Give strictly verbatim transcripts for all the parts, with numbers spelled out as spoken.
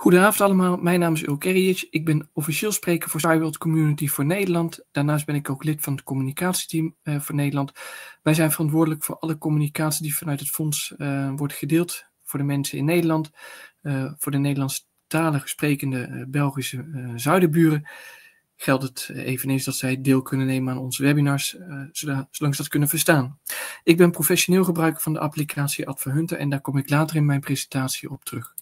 Goedenavond allemaal, mijn naam is Ul Keric. Ik ben officieel spreker voor SciWorld Community voor Nederland. Daarnaast ben ik ook lid van het communicatieteam uh, voor Nederland. Wij zijn verantwoordelijk voor alle communicatie die vanuit het fonds uh, wordt gedeeld voor de mensen in Nederland, uh, voor de Nederlandstalige sprekende uh, Belgische uh, zuidenburen. Geldt het eveneens dat zij deel kunnen nemen aan onze webinars, uh, zolang ze dat kunnen verstaan. Ik ben professioneel gebruiker van de applicatie Adverhunter en daar kom ik later in mijn presentatie op terug.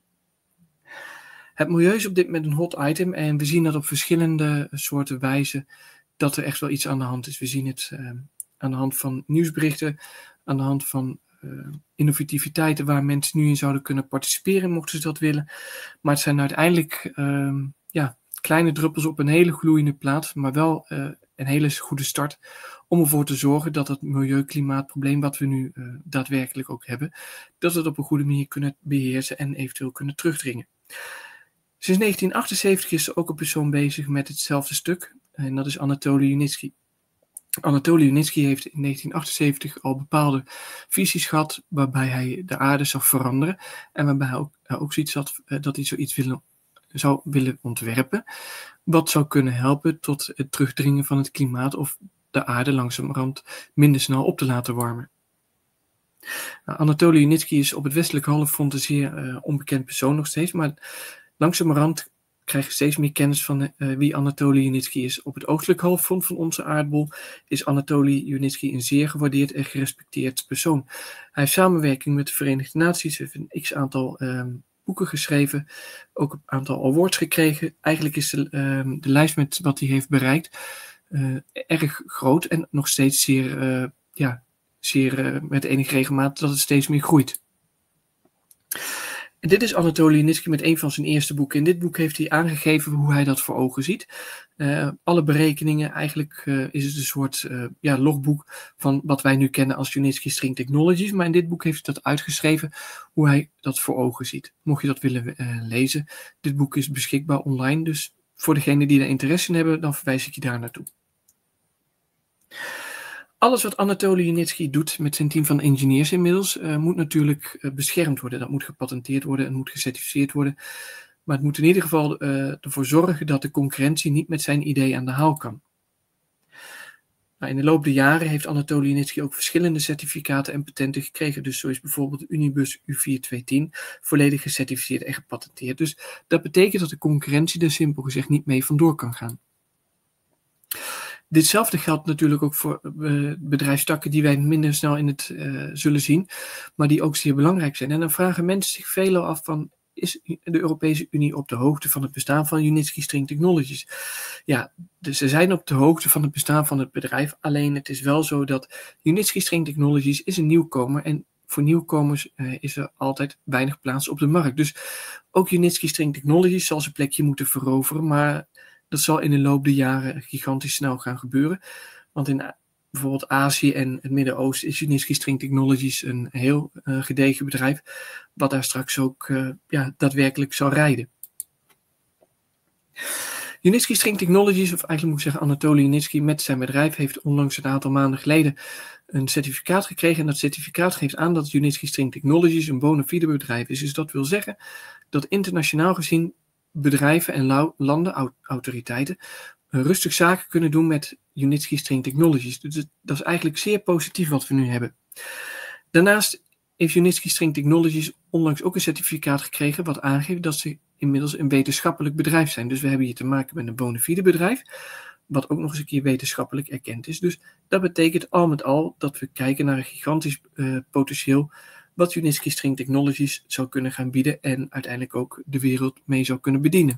Het milieu is op dit moment een hot item en we zien dat op verschillende soorten wijzen dat er echt wel iets aan de hand is. We zien het uh, aan de hand van nieuwsberichten, aan de hand van uh, innovativiteiten waar mensen nu in zouden kunnen participeren, mochten ze dat willen. Maar het zijn uiteindelijk uh, ja, kleine druppels op een hele gloeiende plaat, maar wel uh, een hele goede start om ervoor te zorgen dat het milieu-klimaatprobleem wat we nu uh, daadwerkelijk ook hebben, dat we het op een goede manier kunnen beheersen en eventueel kunnen terugdringen. Sinds negentien achtenzeventig is er ook een persoon bezig met hetzelfde stuk en dat is Anatoly Yunitsky. Anatoly Yunitsky heeft in negentien achtenzeventig al bepaalde visies gehad waarbij hij de aarde zou veranderen en waarbij hij ook, uh, ook zoiets had uh, dat hij zoiets willen, zou willen ontwerpen wat zou kunnen helpen tot het terugdringen van het klimaat of de aarde langzamerhand minder snel op te laten warmen. Nou, Anatoly Yunitsky is op het westelijke halfrond een zeer uh, onbekend persoon nog steeds, maar langzamerhand krijg je steeds meer kennis van uh, wie Anatoly Yunitsky is. Op het oostelijke halfrond van onze aardbol is Anatoly Yunitsky een zeer gewaardeerd en gerespecteerd persoon. Hij heeft samenwerking met de Verenigde Naties, heeft een x-aantal uh, boeken geschreven, ook een aantal awards gekregen. Eigenlijk is de, uh, de lijst met wat hij heeft bereikt uh, erg groot en nog steeds zeer, uh, ja, zeer uh, met enige regelmaat dat het steeds meer groeit. En dit is Anatoly Yunitsky met een van zijn eerste boeken. In dit boek heeft hij aangegeven hoe hij dat voor ogen ziet. Uh, alle berekeningen, eigenlijk uh, is het een soort uh, ja, logboek van wat wij nu kennen als Yunitsky String Technologies. Maar in dit boek heeft hij dat uitgeschreven hoe hij dat voor ogen ziet. Mocht je dat willen uh, lezen, dit boek is beschikbaar online. Dus voor degenen die daar interesse in hebben, dan verwijs ik je daar naartoe. Alles wat Anatoly Yunitsky doet met zijn team van engineers inmiddels uh, moet natuurlijk uh, beschermd worden. Dat moet gepatenteerd worden en moet gecertificeerd worden. Maar het moet in ieder geval uh, ervoor zorgen dat de concurrentie niet met zijn idee aan de haal kan. Nou, in de loop der jaren heeft Anatoly Yunitsky ook verschillende certificaten en patenten gekregen. Dus zo is bijvoorbeeld de Unibus U vier tweehonderdtien volledig gecertificeerd en gepatenteerd. Dus dat betekent dat de concurrentie er simpel gezegd niet mee vandoor kan gaan. Ditzelfde geldt natuurlijk ook voor uh, bedrijfstakken die wij minder snel in het uh, zullen zien, maar die ook zeer belangrijk zijn. En dan vragen mensen zich veelal af van, is de Europese Unie op de hoogte van het bestaan van Yunitsky String Technologies? Ja, dus ze zijn op de hoogte van het bestaan van het bedrijf, alleen het is wel zo dat Yunitsky String Technologies is een nieuwkomer en voor nieuwkomers uh, is er altijd weinig plaats op de markt. Dus ook Yunitsky String Technologies zal zijn plekje moeten veroveren, maar dat zal in de loop der jaren gigantisch snel gaan gebeuren. Want in bijvoorbeeld Azië en het Midden-Oosten is Yunitsky String Technologies een heel uh, gedegen bedrijf, wat daar straks ook uh, ja, daadwerkelijk zal rijden. Yunitsky String Technologies, of eigenlijk moet ik zeggen Anatoly Yunitsky met zijn bedrijf, heeft onlangs een aantal maanden geleden een certificaat gekregen. En dat certificaat geeft aan dat Yunitsky String Technologies een bona fide bedrijf is. Dus dat wil zeggen dat internationaal gezien bedrijven en landen, autoriteiten, rustig zaken kunnen doen met Yunitsky String Technologies. Dus dat is eigenlijk zeer positief wat we nu hebben. Daarnaast heeft Yunitsky String Technologies onlangs ook een certificaat gekregen wat aangeeft dat ze inmiddels een wetenschappelijk bedrijf zijn. Dus we hebben hier te maken met een bona fide bedrijf, wat ook nog eens een keer wetenschappelijk erkend is. Dus dat betekent al met al dat we kijken naar een gigantisch uh, potentieel wat Yunitsky String Technologies zou kunnen gaan bieden en uiteindelijk ook de wereld mee zou kunnen bedienen.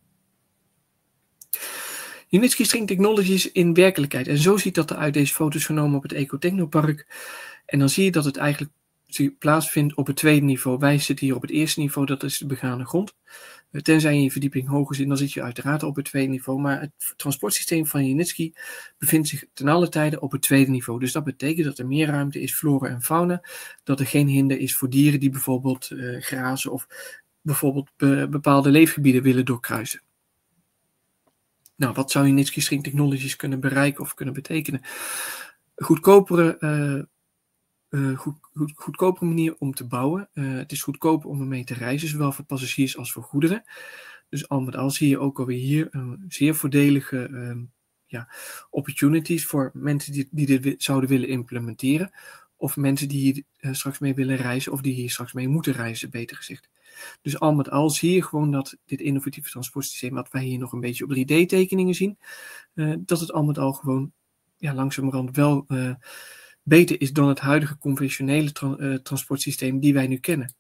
Yunitsky String Technologies in werkelijkheid. En zo ziet dat eruit, deze foto's genomen op het Ecotechnopark. En dan zie je dat het eigenlijk plaatsvindt op het tweede niveau. Wij zitten hier op het eerste niveau, dat is de begane grond. Tenzij je je verdieping hoger zit, dan zit je uiteraard op het tweede niveau. Maar het transportsysteem van Yunitsky bevindt zich ten alle tijde op het tweede niveau. Dus dat betekent dat er meer ruimte is, flora en fauna. Dat er geen hinder is voor dieren die bijvoorbeeld uh, grazen of bijvoorbeeld be bepaalde leefgebieden willen doorkruisen. Nou, wat zou Yunitsky String Technologies kunnen bereiken of kunnen betekenen? Goedkopere uh, uh, goed, goed, goedkope manier om te bouwen. Uh, het is goedkoper om ermee te reizen, zowel voor passagiers als voor goederen. Dus al met al zie je ook alweer hier een zeer voordelige uh, ja, opportunities voor mensen die, die dit zouden willen implementeren. Of mensen die hier uh, straks mee willen reizen of die hier straks mee moeten reizen, beter gezegd. Dus al met al zie je gewoon dat dit innovatieve transportsysteem, wat wij hier nog een beetje op drie D tekeningen zien, uh, dat het al met al gewoon ja, langzamerhand wel uh, beter is dan het huidige conventionele tra- uh, transportsysteem die wij nu kennen.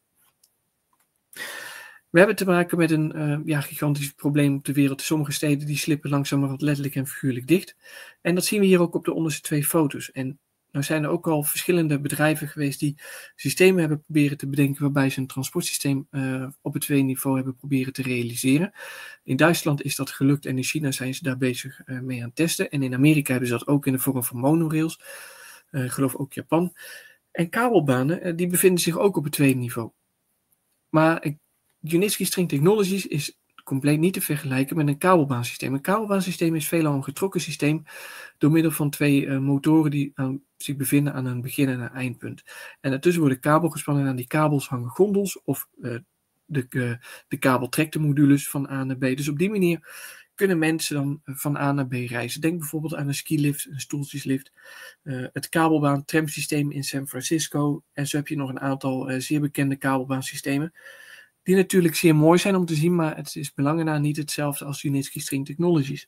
We hebben te maken met een uh, ja, gigantisch probleem op de wereld. Sommige steden die slippen langzamerhand letterlijk en figuurlijk dicht. En dat zien we hier ook op de onderste twee foto's. En nou zijn er ook al verschillende bedrijven geweest die systemen hebben proberen te bedenken waarbij ze een transportsysteem uh, op het twee niveau hebben proberen te realiseren. In Duitsland is dat gelukt en in China zijn ze daar bezig uh, mee aan het testen. En in Amerika hebben ze dat ook in de vorm van monorails. Uh, ik geloof ook Japan. En kabelbanen uh, die bevinden zich ook op het tweede niveau. Maar uh, Unitsky String Technologies is compleet niet te vergelijken met een kabelbaansysteem. Een kabelbaansysteem is veelal een getrokken systeem door middel van twee uh, motoren die aan, zich bevinden aan een begin- en een eindpunt. En daartussen worden kabel gespannen en aan die kabels hangen gondels of uh, de, uh, de kabel trekt de modules van A naar B. Dus op die manier kunnen mensen dan van A naar B reizen. Denk bijvoorbeeld aan een skilift, een stoeltjeslift, uh, het kabelbaan-tramsysteem in San Francisco. En zo heb je nog een aantal uh, zeer bekende kabelbaansystemen. Die natuurlijk zeer mooi zijn om te zien, maar het is belangen na niet hetzelfde als Unitsky String Technologies.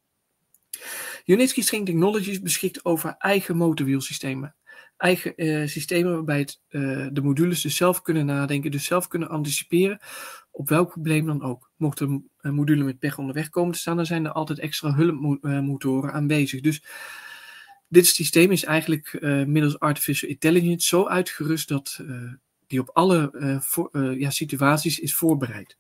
Unitsky String Technologies beschikt over eigen motorwielsystemen. Eigen uh, systemen waarbij het, uh, de modules dus zelf kunnen nadenken, dus zelf kunnen anticiperen op welk probleem dan ook. Mocht er een module met pech onderweg komen te staan, dan zijn er altijd extra hulpmotoren aanwezig. Dus dit systeem is eigenlijk uh, middels artificial intelligence zo uitgerust dat uh, die op alle uh, voor, uh, ja, situaties is voorbereid.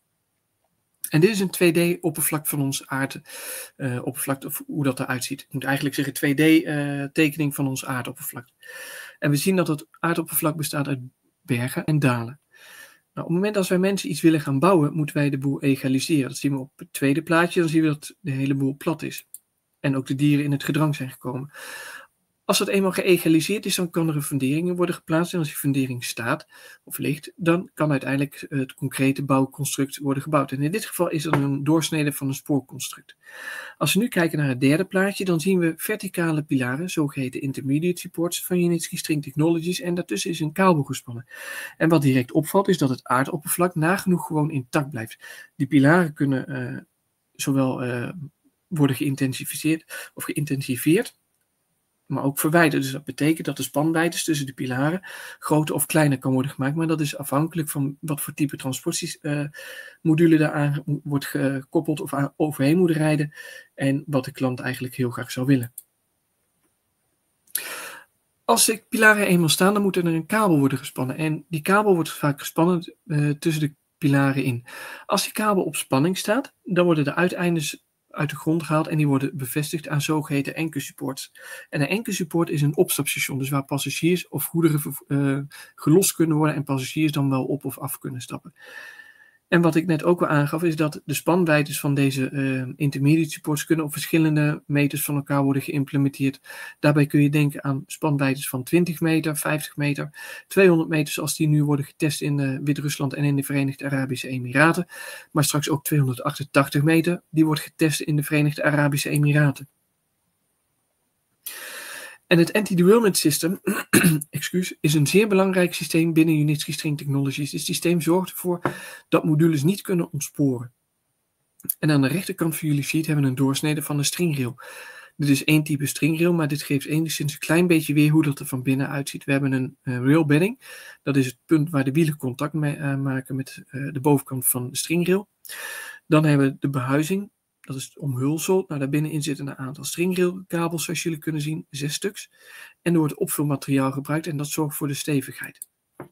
En dit is een twee D-oppervlak van ons aardoppervlak, of hoe dat eruit ziet. Ik moet eigenlijk zeggen twee D-tekening uh, van ons aardoppervlak. En we zien dat het aardoppervlak bestaat uit bergen en dalen. Nou, op het moment dat wij mensen iets willen gaan bouwen, moeten wij de boel egaliseren. Dat zien we op het tweede plaatje, dan zien we dat de hele boel plat is. En ook de dieren in het gedrang zijn gekomen. Als dat eenmaal geëgaliseerd is, dan kan er een fundering worden geplaatst. En als die fundering staat of ligt, dan kan uiteindelijk het concrete bouwconstruct worden gebouwd. En in dit geval is dat een doorsnede van een spoorconstruct. Als we nu kijken naar het derde plaatje, dan zien we verticale pilaren, zogeheten intermediate supports van Unitsky String Technologies. En daartussen is een kabel gespannen. En wat direct opvalt, is dat het aardoppervlak nagenoeg gewoon intact blijft. Die pilaren kunnen uh, zowel uh, worden geïntensificeerd of geïntensiveerd, maar ook verwijderd. Dus dat betekent dat de spanwijdtes tussen de pilaren groter of kleiner kan worden gemaakt. Maar dat is afhankelijk van wat voor type transportmodule uh, daaraan wordt gekoppeld of aan, overheen moet rijden. En wat de klant eigenlijk heel graag zou willen. Als de pilaren eenmaal staan, dan moet er een kabel worden gespannen. En die kabel wordt vaak gespannen uh, tussen de pilaren in. Als die kabel op spanning staat, dan worden de uiteindes uit de grond gehaald en die worden bevestigd aan zogeheten anchor supports. En een anchor support is een opstapstation, dus waar passagiers of goederen uh, gelost kunnen worden en passagiers dan wel op of af kunnen stappen. En wat ik net ook al aangaf, is dat de spanwijdtes van deze uh, intermediate supports kunnen op verschillende meters van elkaar worden geïmplementeerd. Daarbij kun je denken aan spanwijdtes van twintig meter, vijftig meter, tweehonderd meter zoals die nu worden getest in uh, Wit-Rusland en in de Verenigde Arabische Emiraten. Maar straks ook tweehonderdachtentachtig meter, die wordt getest in de Verenigde Arabische Emiraten. En het anti-derailment system excuus, is een zeer belangrijk systeem binnen Unitsky String Technologies. Dit systeem zorgt ervoor dat modules niet kunnen ontsporen. En aan de rechterkant van jullie sheet hebben we een doorsnede van een stringrail. Dit is één type stringrail, maar dit geeft enigszins een klein beetje weer hoe dat er van binnen uitziet. We hebben een uh, railbedding. Dat is het punt waar de wielen contact mee uh, maken met uh, de bovenkant van de stringrail. Dan hebben we de behuizing. Dat is het omhulsel. Nou, daarbinnenin zitten een aantal stringrailkabels, zoals jullie kunnen zien, zes stuks. En er wordt opvulmateriaal gebruikt en dat zorgt voor de stevigheid.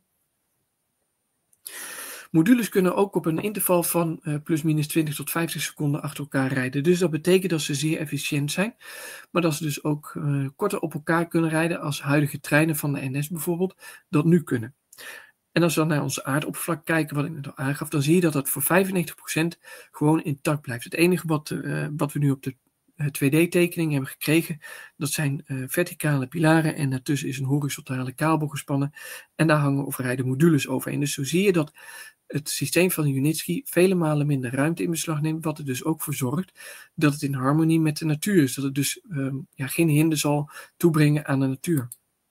Modules kunnen ook op een interval van uh, plus minus twintig tot vijftig seconden achter elkaar rijden. Dus dat betekent dat ze zeer efficiënt zijn. Maar dat ze dus ook uh, korter op elkaar kunnen rijden als huidige treinen van de N S bijvoorbeeld dat nu kunnen. En als we dan naar onze aardoppervlak kijken, wat ik net al aangaf, dan zie je dat dat voor vijfennegentig procent gewoon intact blijft. Het enige wat, uh, wat we nu op de uh, twee D-tekening hebben gekregen. Dat zijn uh, verticale pilaren en daartussen is een horizontale kabel gespannen. En daar hangen of rijden modules overheen. Dus zo zie je dat het systeem van Unitsky vele malen minder ruimte in beslag neemt, wat er dus ook voor zorgt dat het in harmonie met de natuur is. Dat het dus um, ja, geen hinder zal toebrengen aan de natuur.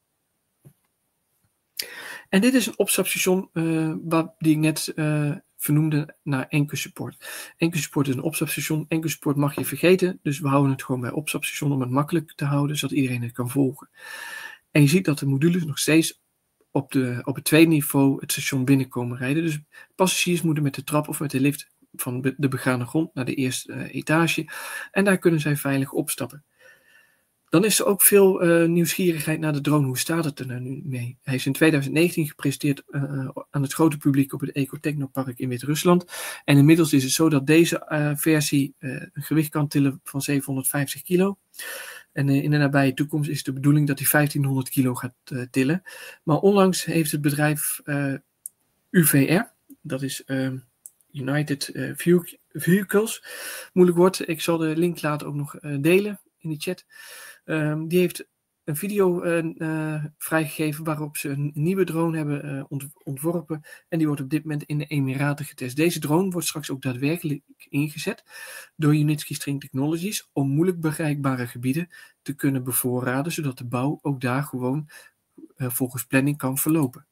En dit is een opstapstation uh, wat, die ik net uh, vernoemde naar EnQSupport. EnQSupport is een opstapstation. EnQSupport mag je vergeten, dus we houden het gewoon bij opstapstation om het makkelijk te houden, zodat iedereen het kan volgen. En je ziet dat de modules nog steeds op, de, op het tweede niveau het station binnenkomen rijden. Dus passagiers moeten met de trap of met de lift van de begane grond naar de eerste uh, etage. En daar kunnen zij veilig opstappen. Dan is er ook veel uh, nieuwsgierigheid naar de drone. Hoe staat het er nou nu mee? Hij is in tweeduizend negentien gepresenteerd uh, aan het grote publiek op het Ecotechnopark in Wit-Rusland. En inmiddels is het zo dat deze uh, versie uh, een gewicht kan tillen van zevenhonderdvijftig kilo. En uh, in de nabije toekomst is de bedoeling dat hij vijftienhonderd kilo gaat uh, tillen. Maar onlangs heeft het bedrijf uh, U V R, dat is uh, United uh, Vehicles, moeilijk woord. Ik zal de link later ook nog uh, delen in de chat. Um, die heeft een video uh, uh, vrijgegeven waarop ze een nieuwe drone hebben uh, ont ontworpen. En die wordt op dit moment in de Emiraten getest. Deze drone wordt straks ook daadwerkelijk ingezet door Unitsky String Technologies om moeilijk bereikbare gebieden te kunnen bevoorraden, zodat de bouw ook daar gewoon uh, volgens planning kan verlopen.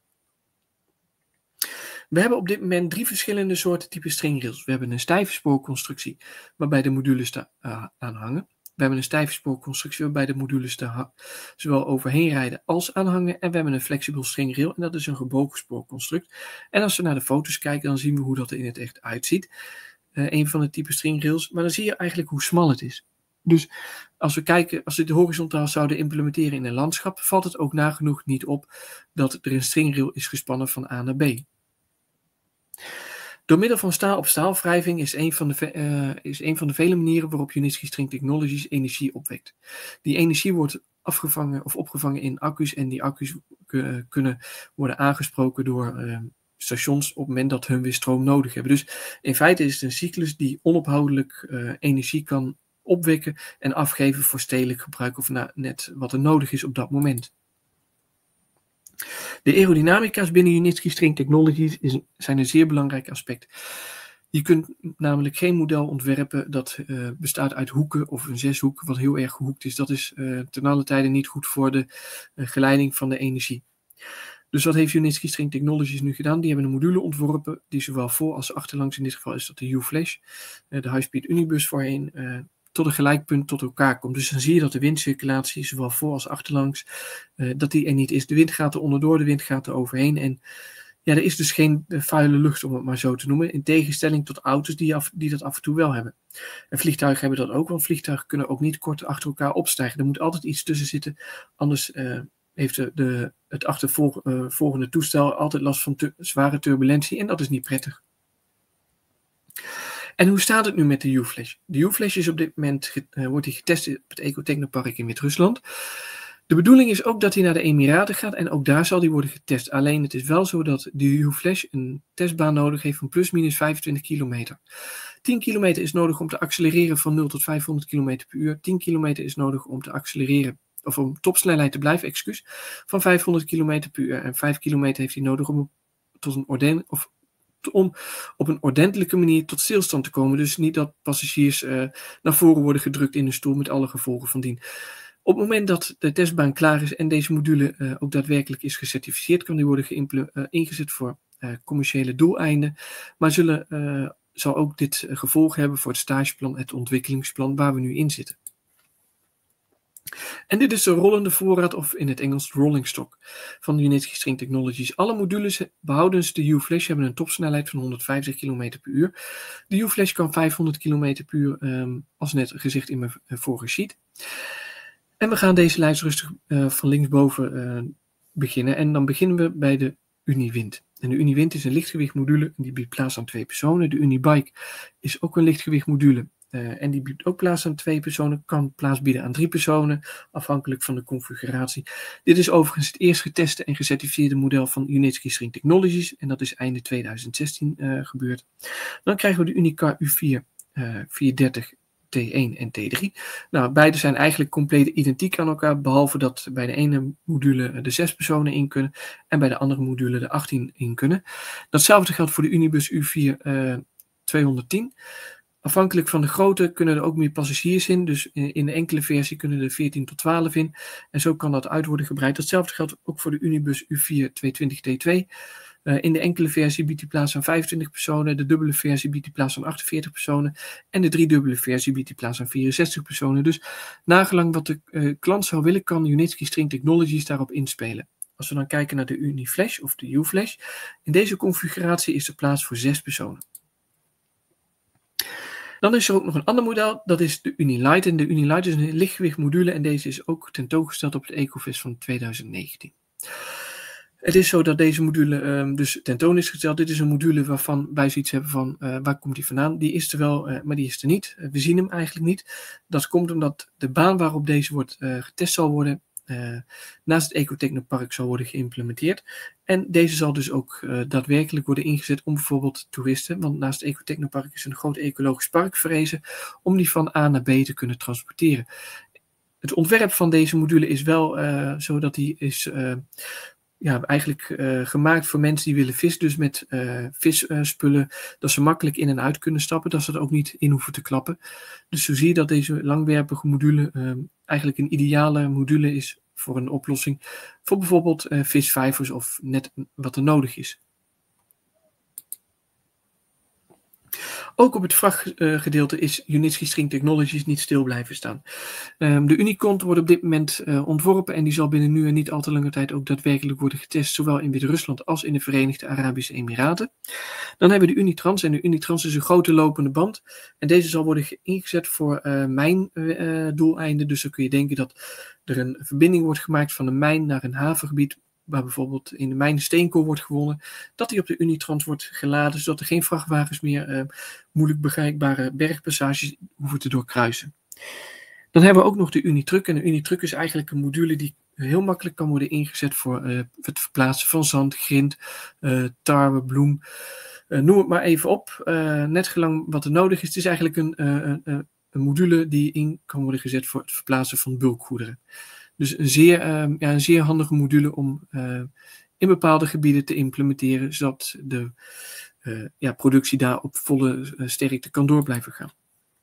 We hebben op dit moment drie verschillende soorten type stringrails. We hebben een stijve spoorconstructie waarbij de modules daar uh, aan hangen. We hebben een stijve spoorconstructie waarbij de modules er zowel overheen rijden als aanhangen. En we hebben een flexibel stringrail en dat is een gebogen spoorconstruct. En als we naar de foto's kijken, dan zien we hoe dat er in het echt uitziet. Uh, een van de type stringrails. Maar dan zie je eigenlijk hoe smal het is. Dus als we kijken, als we dit horizontaal zouden implementeren in een landschap, valt het ook nagenoeg niet op dat er een stringrail is gespannen van A naar B. Door middel van staal-op-staal-wrijving is een van de, uh, is een van de vele manieren waarop Unitsky String Technologies energie opwekt. Die energie wordt afgevangen of opgevangen in accu's en die accu's uh, kunnen worden aangesproken door uh, stations op het moment dat hun weer stroom nodig hebben. Dus in feite is het een cyclus die onophoudelijk uh, energie kan opwekken en afgeven voor stedelijk gebruik of na, net wat er nodig is op dat moment. De aerodynamica's binnen Unitsky String Technologies is, zijn een zeer belangrijk aspect. Je kunt namelijk geen model ontwerpen dat uh, bestaat uit hoeken of een zeshoek wat heel erg gehoekt is. Dat is uh, ten alle tijde niet goed voor de uh, geleiding van de energie. Dus wat heeft Unitsky String Technologies nu gedaan? Die hebben een module ontworpen die zowel voor als achterlangs, in dit geval is dat de U-Flash, uh, de High Speed Unibus voorheen, uh, tot een gelijkpunt tot elkaar komt. Dus dan zie je dat de windcirculatie, zowel voor als achterlangs, uh, dat die er niet is. De wind gaat er onderdoor, de wind gaat er overheen. En ja, er is dus geen uh, vuile lucht, om het maar zo te noemen. In tegenstelling tot auto's die, af, die dat af en toe wel hebben. En vliegtuigen hebben dat ook, want vliegtuigen kunnen ook niet kort achter elkaar opstijgen. Er moet altijd iets tussen zitten, anders uh, heeft de, de, het achtervolgende uh, toestel altijd last van tu zware turbulentie. En dat is niet prettig. En hoe staat het nu met de U-Flash? De U-Flash is op dit moment uh, wordt die getest op het Ecotechnopark in Wit-Rusland. De bedoeling is ook dat hij naar de Emiraten gaat en ook daar zal die worden getest. Alleen het is wel zo dat de U-Flash een testbaan nodig heeft van plus minus vijfentwintig kilometer. tien kilometer is nodig om te accelereren van nul tot vijfhonderd kilometer per uur. tien kilometer is nodig om te accelereren, of om topsnelheid te blijven, excuus, van vijfhonderd kilometer per uur. En vijf kilometer heeft hij nodig om tot een orde, of om op een ordentelijke manier tot stilstand te komen. Dus niet dat passagiers uh, naar voren worden gedrukt in een stoel met alle gevolgen van dien. Op het moment dat de testbaan klaar is en deze module uh, ook daadwerkelijk is gecertificeerd, kan die worden uh, ingezet voor uh, commerciële doeleinden. Maar zullen, uh, zal ook dit uh, gevolgen hebben voor het stageplan, het ontwikkelingsplan waar we nu in zitten. En dit is de rollende voorraad, of in het Engels rolling stock, van de Unitsky String Technologies. Alle modules, behoudens de U-Flash, hebben een topsnelheid van honderdvijftig kilometer per uur. De U-Flash kan vijfhonderd kilometer per uur, um, als net gezegd in mijn uh, vorige sheet. En we gaan deze lijst rustig uh, van linksboven uh, beginnen. En dan beginnen we bij de Uniwind. En de Uniwind is een lichtgewicht module en die biedt plaats aan twee personen. De Unibike is ook een lichtgewicht module. Uh, en die biedt ook plaats aan twee personen, kan plaats bieden aan drie personen, afhankelijk van de configuratie. Dit is overigens het eerst geteste en gecertificeerde model van Unitsky String Technologies. En dat is einde tweeduizend zestien uh, gebeurd. Dan krijgen we de Unicar U vier uh, vierhonderddertig T één en T drie. Nou, beide zijn eigenlijk compleet identiek aan elkaar, behalve dat bij de ene module de zes personen in kunnen en bij de andere module de achttien in kunnen. Datzelfde geldt voor de Unibus U vier uh, tweehonderdtien. Afhankelijk van de grootte kunnen er ook meer passagiers in. Dus in de enkele versie kunnen er veertien tot twaalf in. En zo kan dat uit worden gebreid. Datzelfde geldt ook voor de Unibus U vier tweehonderdtwintig T twee. Uh, in de enkele versie biedt die plaats aan vijfentwintig personen. De dubbele versie biedt die plaats aan achtenveertig personen. En de driedubbele versie biedt die plaats aan vierenzestig personen. Dus nagelang wat de uh, klant zou willen, kan Unitsky String Technologies daarop inspelen. Als we dan kijken naar de UniFlash of de U-Flash. In deze configuratie is er plaats voor zes personen. Dan is er ook nog een ander model, dat is de Unilight. En de Unilight is een lichtgewicht module en deze is ook tentoongesteld op het Ecofest van tweeduizend negentien. Het is zo dat deze module um, dus tentoon is gesteld. Dit is een module waarvan wij zoiets hebben van, uh, waar komt die vandaan? Die is er wel, uh, maar die is er niet. Uh, we zien hem eigenlijk niet. Dat komt omdat de baan waarop deze wordt uh, getest zal worden, Uh, naast het Ecotechnopark zal worden geïmplementeerd. En deze zal dus ook uh, daadwerkelijk worden ingezet om bijvoorbeeld toeristen, want naast het Ecotechnopark is een groot ecologisch park verrezen, om die van A naar B te kunnen transporteren. Het ontwerp van deze module is wel uh, zo dat die is uh, ja, eigenlijk uh, gemaakt voor mensen die willen vissen, dus met uh, visspullen, uh, dat ze makkelijk in en uit kunnen stappen, dat ze er ook niet in hoeven te klappen. Dus zo zie je dat deze langwerpige module uh, eigenlijk een ideale module is voor een oplossing voor bijvoorbeeld uh, visvijvers of net wat er nodig is. Ook op het vrachtgedeelte uh, is Unitsky String Technologies niet stil blijven staan. Um, de Unicont wordt op dit moment uh, ontworpen en die zal binnen nu en niet al te lange tijd ook daadwerkelijk worden getest, zowel in Wit-Rusland als in de Verenigde Arabische Emiraten. Dan hebben we de Unitrans en de Unitrans is een grote lopende band en deze zal worden ingezet voor uh, mijndoeleinden. Uh, dus dan kun je denken dat er een verbinding wordt gemaakt van een mijn naar een havengebied, waar bijvoorbeeld in de mijn steenkool wordt gewonnen, dat die op de Unitrans wordt geladen, zodat er geen vrachtwagens meer uh, moeilijk bereikbare bergpassages hoeven te doorkruisen. Dan hebben we ook nog de Unitruck. En de Unitruck is eigenlijk een module die heel makkelijk kan worden ingezet voor uh, het verplaatsen van zand, grind, uh, tarwe, bloem. Uh, noem het maar even op. Uh, net gelang wat er nodig is. Het is eigenlijk een, uh, een, een module die in kan worden gezet voor het verplaatsen van bulkgoederen. Dus een zeer, uh, ja, een zeer handige module om uh, in bepaalde gebieden te implementeren, zodat de uh, ja, productie daar op volle uh, sterkte kan door blijven gaan.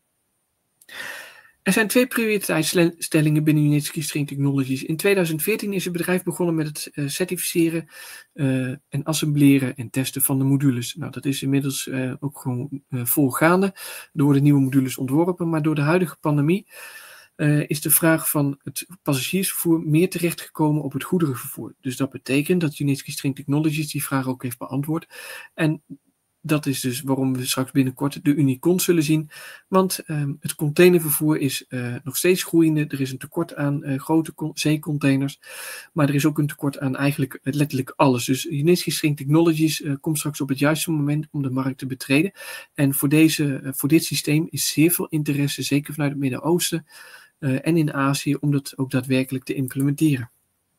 Er zijn twee prioriteitsstellingen binnen Unitsky String Technologies. In tweeduizend veertien is het bedrijf begonnen met het uh, certificeren uh, en assembleren en testen van de modules. Nou, dat is inmiddels uh, ook gewoon uh, volgaande. Er worden nieuwe modules ontworpen, maar door de huidige pandemie Uh, is de vraag van het passagiersvervoer meer terechtgekomen op het goederenvervoer. Dus dat betekent dat Unitsky String Technologies die vraag ook heeft beantwoord. En dat is dus waarom we straks binnenkort de Unicont zullen zien. Want um, het containervervoer is uh, nog steeds groeiende. Er is een tekort aan uh, grote zeecontainers. Maar er is ook een tekort aan eigenlijk letterlijk alles. Dus Unitsky String Technologies uh, komt straks op het juiste moment om de markt te betreden. En voor, deze, uh, voor dit systeem is zeer veel interesse, zeker vanuit het Midden-Oosten uh, en in Azië, om dat ook daadwerkelijk te implementeren.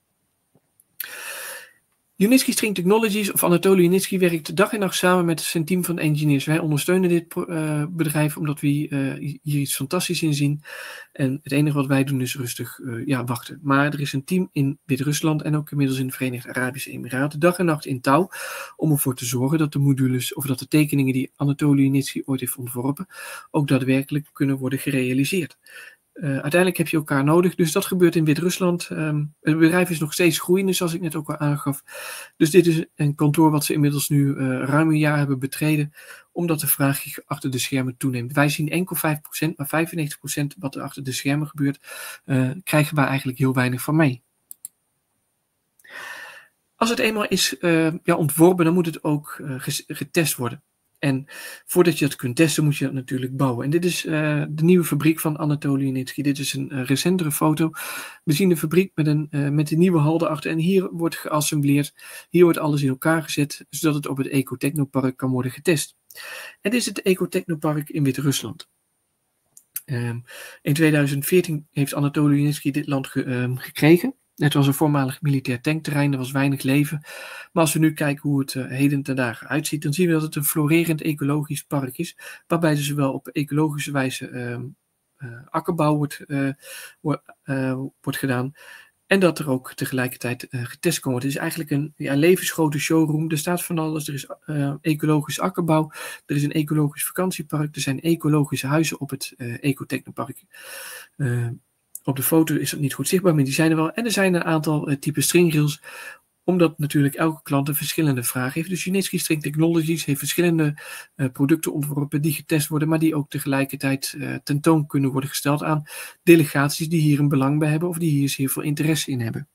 Unitsky String Technologies, of Anatoly Unitsky, werkt dag en nacht samen met zijn team van engineers. Wij ondersteunen dit uh, bedrijf omdat we uh, hier iets fantastisch in zien. En het enige wat wij doen is rustig uh, ja, wachten. Maar er is een team in Wit-Rusland en ook inmiddels in de Verenigde Arabische Emiraten dag en nacht in touw om ervoor te zorgen dat de modules of dat de tekeningen die Anatoly Unitsky ooit heeft ontworpen ook daadwerkelijk kunnen worden gerealiseerd. Uh, uiteindelijk heb je elkaar nodig, dus dat gebeurt in Wit-Rusland. Um, het bedrijf is nog steeds groeiende, zoals ik net ook al aangaf. Dus dit is een kantoor wat ze inmiddels nu uh, ruim een jaar hebben betreden, omdat de vraag achter de schermen toeneemt. Wij zien enkel vijf procent, maar vijfennegentig procent wat er achter de schermen gebeurt, uh, krijgen wij eigenlijk heel weinig van mee. Als het eenmaal is uh, ja, ontworpen, dan moet het ook uh, getest worden. En voordat je dat kunt testen, moet je dat natuurlijk bouwen. En dit is uh, de nieuwe fabriek van Anatoly Unitsky. Dit is een uh, recentere foto. We zien de fabriek met een, uh, met een nieuwe hal erachter. En hier wordt geassembleerd. Hier wordt alles in elkaar gezet, zodat het op het Ecotechnopark kan worden getest. En dit is het Ecotechnopark in Wit-Rusland. Um, in tweeduizend veertien heeft Anatoly Unitsky dit land ge, um, gekregen. Het was een voormalig militair tankterrein, er was weinig leven. Maar als we nu kijken hoe het uh, heden ten dagen uitziet, dan zien we dat het een florerend ecologisch park is, waarbij ze zowel op ecologische wijze uh, uh, akkerbouw wordt, uh, wordt, uh, wordt gedaan. En dat er ook tegelijkertijd uh, getest kan worden. Het is eigenlijk een ja, levensgrote showroom. Er staat van alles. Er is uh, ecologisch akkerbouw. Er is een ecologisch vakantiepark. Er zijn ecologische huizen op het uh, Ecotechnopark. Uh, op de foto is dat niet goed zichtbaar, maar die zijn er wel. En er zijn een aantal uh, type stringrails. Omdat natuurlijk elke klant een verschillende vraag heeft. Dus Unitsky String Technologies heeft verschillende uh, producten ontworpen die getest worden, maar die ook tegelijkertijd uh, tentoon kunnen worden gesteld aan delegaties die hier een belang bij hebben of die hier zeer veel interesse in hebben.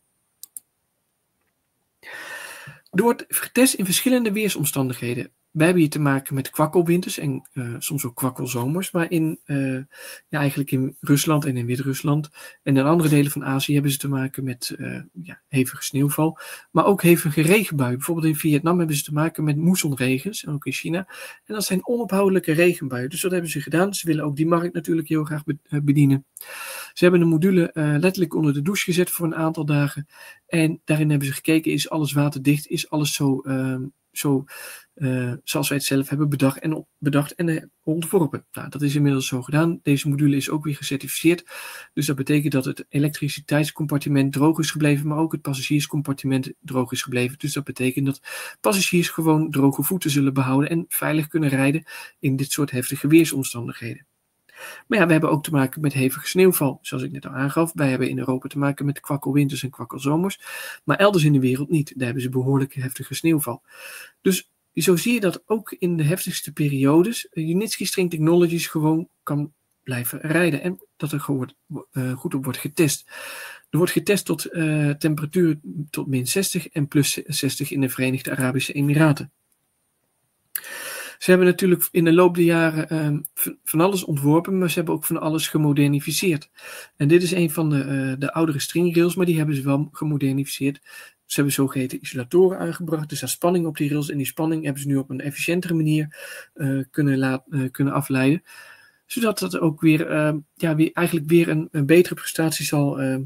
Er wordt getest in verschillende weersomstandigheden. Wij hebben hier te maken met kwakkelwinters en uh, soms ook kwakkelzomers, maar in, uh, ja, eigenlijk in Rusland en in Wit-Rusland en in andere delen van Azië hebben ze te maken met uh, ja, hevige sneeuwval, maar ook hevige regenbuien. Bijvoorbeeld in Vietnam hebben ze te maken met moessonregens, en ook in China. En dat zijn onophoudelijke regenbuien. Dus wat hebben ze gedaan? Ze willen ook die markt natuurlijk heel graag bedienen. Ze hebben een module uh, letterlijk onder de douche gezet voor een aantal dagen en daarin hebben ze gekeken, is alles waterdicht, is alles zo... Uh, Zo, uh, zoals wij het zelf hebben bedacht en, bedacht en uh, ontworpen. Nou, dat is inmiddels zo gedaan. Deze module is ook weer gecertificeerd. Dus dat betekent dat het elektriciteitscompartiment droog is gebleven, maar ook het passagierscompartiment droog is gebleven. Dus dat betekent dat passagiers gewoon droge voeten zullen behouden en veilig kunnen rijden in dit soort heftige weersomstandigheden. Maar ja, we hebben ook te maken met hevige sneeuwval, zoals ik net al aangaf. Wij hebben in Europa te maken met kwakkelwinters en kwakkelzomers, maar elders in de wereld niet. Daar hebben ze behoorlijk heftige sneeuwval. Dus zo zie je dat ook in de heftigste periodes Unitsky String Technologies gewoon kan blijven rijden en dat er gewoon uh, goed op wordt getest. Er wordt getest tot uh, temperatuur tot min zestig en plus zestig in de Verenigde Arabische Emiraten. Ze hebben natuurlijk in de loop der jaren um, van alles ontworpen, maar ze hebben ook van alles gemodernificeerd. En dit is een van de, uh, de oudere stringrails, maar die hebben ze wel gemodernificeerd. Ze hebben zogeheten isolatoren aangebracht, dus er spanning op die rails en die spanning hebben ze nu op een efficiëntere manier uh, kunnen, laat, uh, kunnen afleiden. Zodat dat ook weer, uh, ja, weer eigenlijk weer een, een betere prestatie zal, uh,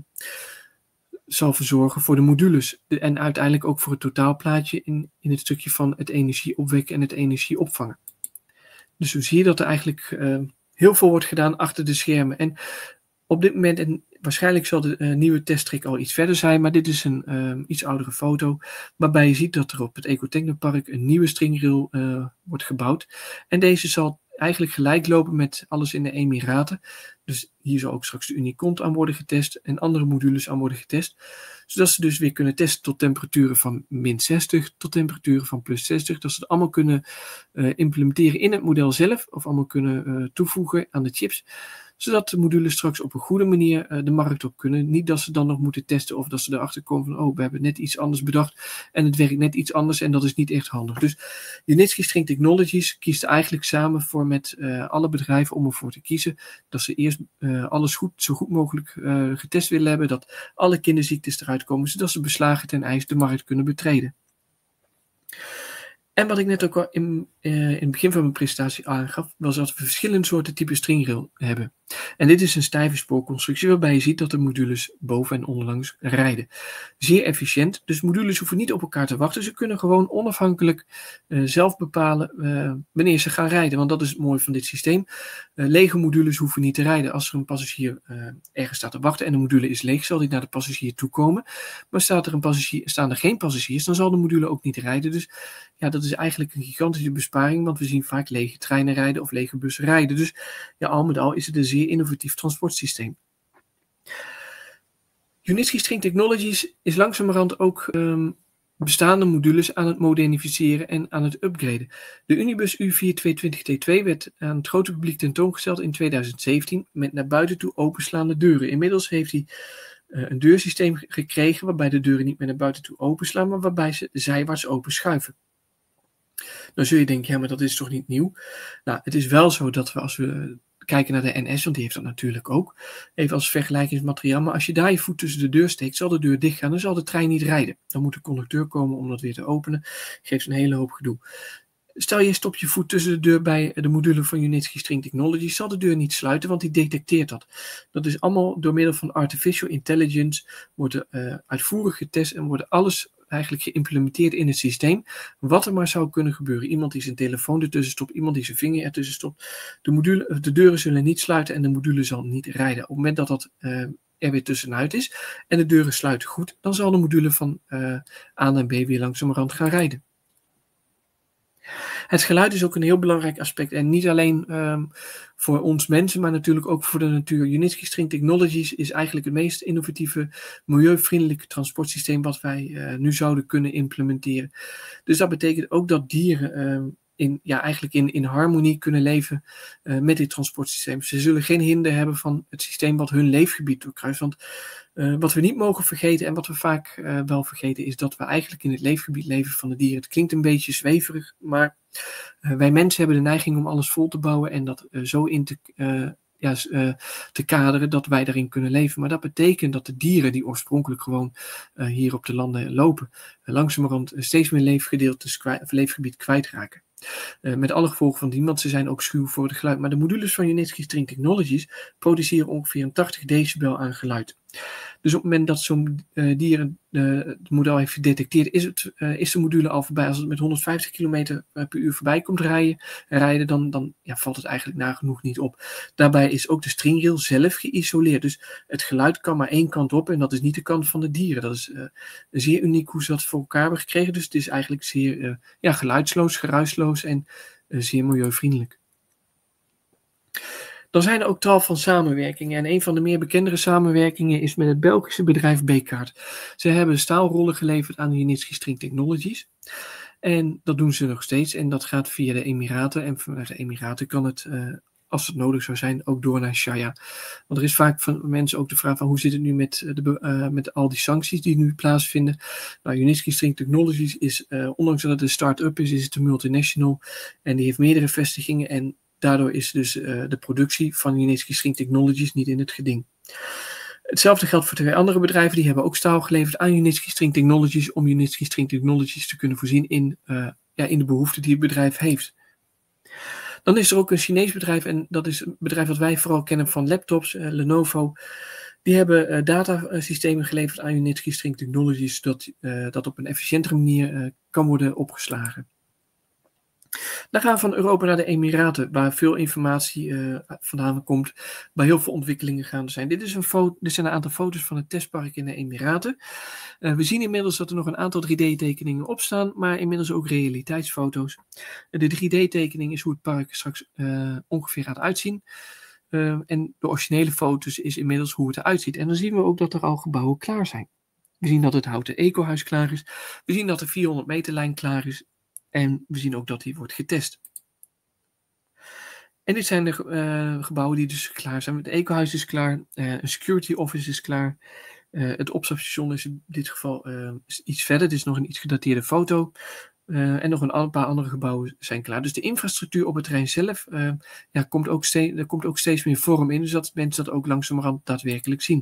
zal verzorgen voor de modules. En uiteindelijk ook voor het totaalplaatje in, in het stukje van het energie opwekken en het energie opvangen. Dus zo zie je dat er eigenlijk uh, heel veel wordt gedaan achter de schermen. En op dit moment, en waarschijnlijk zal de uh, nieuwe testtrick al iets verder zijn, maar dit is een uh, iets oudere foto, waarbij je ziet dat er op het Ecotechnopark een nieuwe stringrail uh, wordt gebouwd. En deze zal eigenlijk gelijk lopen met alles in de Emiraten. Dus hier zal ook straks de Unicont aan worden getest en andere modules aan worden getest. Zodat ze dus weer kunnen testen tot temperaturen van min zestig tot temperaturen van plus zestig. Dat ze het allemaal kunnen uh, implementeren in het model zelf of allemaal kunnen uh, toevoegen aan de chips. Zodat de modules straks op een goede manier uh, de markt op kunnen. Niet dat ze dan nog moeten testen of dat ze erachter komen van oh, we hebben net iets anders bedacht en het werkt net iets anders en dat is niet echt handig. Dus Unitsky String Technologies kiest eigenlijk samen voor met uh, alle bedrijven om ervoor te kiezen dat ze eerst uh, alles goed, zo goed mogelijk uh, getest willen hebben, dat alle kinderziektes eruit komen, zodat ze beslagen ten ijs de markt kunnen betreden. En wat ik net ook al in, uh, in het begin van mijn presentatie aangaf, was dat we verschillende soorten type stringrail hebben. En dit is een stijve spoorconstructie waarbij je ziet dat de modules boven en onderlangs rijden. Zeer efficiënt, dus modules hoeven niet op elkaar te wachten. Ze kunnen gewoon onafhankelijk uh, zelf bepalen uh, wanneer ze gaan rijden. Want dat is het mooie van dit systeem. Uh, lege modules hoeven niet te rijden. Als er een passagier uh, ergens staat te wachten en de module is leeg, zal die naar de passagier toe komen. Maar staat er een passagier, staan er geen passagiers, dan zal de module ook niet rijden. Dus ja, dat is eigenlijk een gigantische besparing, want we zien vaak lege treinen rijden of lege bussen rijden. Dus ja, al met al is het een zeer innovatief transportsysteem. Unitsky String Technologies is langzamerhand ook um, bestaande modules aan het modernificeren en aan het upgraden. De Unibus U vier tweehonderdtwintig T twee werd aan het grote publiek tentoongesteld in tweeduizend zeventien met naar buiten toe openslaande deuren. Inmiddels heeft hij uh, een deursysteem gekregen waarbij de deuren niet meer naar buiten toe openslaan, maar waarbij ze zijwaarts open schuiven. Dan zul je denken, ja, maar dat is toch niet nieuw? Nou, het is wel zo dat we als we kijken naar de N S, want die heeft dat natuurlijk ook, even als vergelijkingsmateriaal, maar als je daar je voet tussen de deur steekt, zal de deur dicht gaan, dan zal de trein niet rijden. Dan moet de conducteur komen om dat weer te openen. Geeft een hele hoop gedoe. Stel je stopt je voet tussen de deur bij de module van Unitsky String Technologies, zal de deur niet sluiten, want die detecteert dat. Dat is allemaal door middel van artificial intelligence, wordt uh, uitvoerig getest en worden alles eigenlijk geïmplementeerd in het systeem. Wat er maar zou kunnen gebeuren. Iemand die zijn telefoon ertussen stopt, iemand die zijn vinger ertussen stopt. De, module, de deuren zullen niet sluiten en de module zal niet rijden. Op het moment dat dat uh, er weer tussenuit is en de deuren sluiten goed, dan zal de module van uh, A naar B weer langzamerhand gaan rijden. Het geluid is ook een heel belangrijk aspect en niet alleen um, voor ons mensen, maar natuurlijk ook voor de natuur. Unitsky String Technologies is eigenlijk het meest innovatieve, milieuvriendelijke transportsysteem wat wij uh, nu zouden kunnen implementeren. Dus dat betekent ook dat dieren um, in, ja, eigenlijk in, in harmonie kunnen leven uh, met dit transportsysteem. Ze zullen geen hinder hebben van het systeem wat hun leefgebied doorkruist. Want uh, wat we niet mogen vergeten en wat we vaak uh, wel vergeten is dat we eigenlijk in het leefgebied leven van de dieren. Het klinkt een beetje zweverig, maar uh, wij mensen hebben de neiging om alles vol te bouwen en dat uh, zo in te, uh, ja, uh, te kaderen dat wij daarin kunnen leven. Maar dat betekent dat de dieren die oorspronkelijk gewoon uh, hier op de landen lopen, uh, langzamerhand uh, steeds meer leefgedeeltes kwijt, of leefgebied kwijtraken. Uh, met alle gevolgen van dien, want ze zijn ook schuw voor het geluid. Maar de modules van Unitsky String Technologies produceren ongeveer een tachtig decibel aan geluid. Dus op het moment dat zo'n uh, dier uh, het model heeft gedetecteerd, is, het, uh, is de module al voorbij. Als het met honderdvijftig kilometer per uur voorbij komt rijden, rijden dan, dan ja, valt het eigenlijk nagenoeg niet op. Daarbij is ook de stringrail zelf geïsoleerd. Dus het geluid kan maar één kant op en dat is niet de kant van de dieren. Dat is uh, zeer uniek hoe ze dat voor elkaar hebben gekregen. Dus het is eigenlijk zeer uh, ja, geluidsloos, geruisloos en uh, zeer milieuvriendelijk. Dan zijn er ook tal van samenwerkingen en een van de meer bekendere samenwerkingen is met het Belgische bedrijf Bekaert. Ze hebben staalrollen geleverd aan de Unitsky String Technologies en dat doen ze nog steeds en dat gaat via de Emiraten en vanuit de Emiraten kan het, uh, als het nodig zou zijn, ook door naar Shaya. Want er is vaak van mensen ook de vraag van hoe zit het nu met, de, uh, met al die sancties die nu plaatsvinden. Nou, Unitsky String Technologies is, uh, ondanks dat het een start-up is, is het een multinational en die heeft meerdere vestigingen en daardoor is dus uh, de productie van Unitsky String Technologies niet in het geding. Hetzelfde geldt voor twee andere bedrijven, die hebben ook staal geleverd aan Unitsky String Technologies om Unitsky String Technologies te kunnen voorzien in, uh, ja, in de behoefte die het bedrijf heeft. Dan is er ook een Chinees bedrijf en dat is een bedrijf dat wij vooral kennen van laptops, uh, Lenovo. Die hebben uh, datasystemen geleverd aan Unitsky String Technologies zodat uh, dat op een efficiëntere manier uh, kan worden opgeslagen. Dan gaan we van Europa naar de Emiraten, waar veel informatie uh, vandaan komt, waar heel veel ontwikkelingen gaande zijn. Dit, is een foto, dit zijn een aantal foto's van het testpark in de Emiraten. Uh, we zien inmiddels dat er nog een aantal drie D-tekeningen op staan, maar inmiddels ook realiteitsfoto's. Uh, de drie D-tekening is hoe het park straks uh, ongeveer gaat uitzien. Uh, en de originele foto's is inmiddels hoe het eruit ziet. En dan zien we ook dat er al gebouwen klaar zijn. We zien dat het houten ecohuis klaar is. We zien dat de vierhonderd meter lijn klaar is. En we zien ook dat die wordt getest. En dit zijn de uh, gebouwen die dus klaar zijn. Het ecohuis is klaar, uh, een security office is klaar. Uh, het opstapstation is in dit geval uh, is iets verder. Dit is nog een iets gedateerde foto. Uh, en nog een, een paar andere gebouwen zijn klaar. Dus de infrastructuur op het terrein zelf uh, ja, komt, ook steeds, er komt ook steeds meer vorm in. Dus dat mensen dat ook langzamerhand daadwerkelijk zien.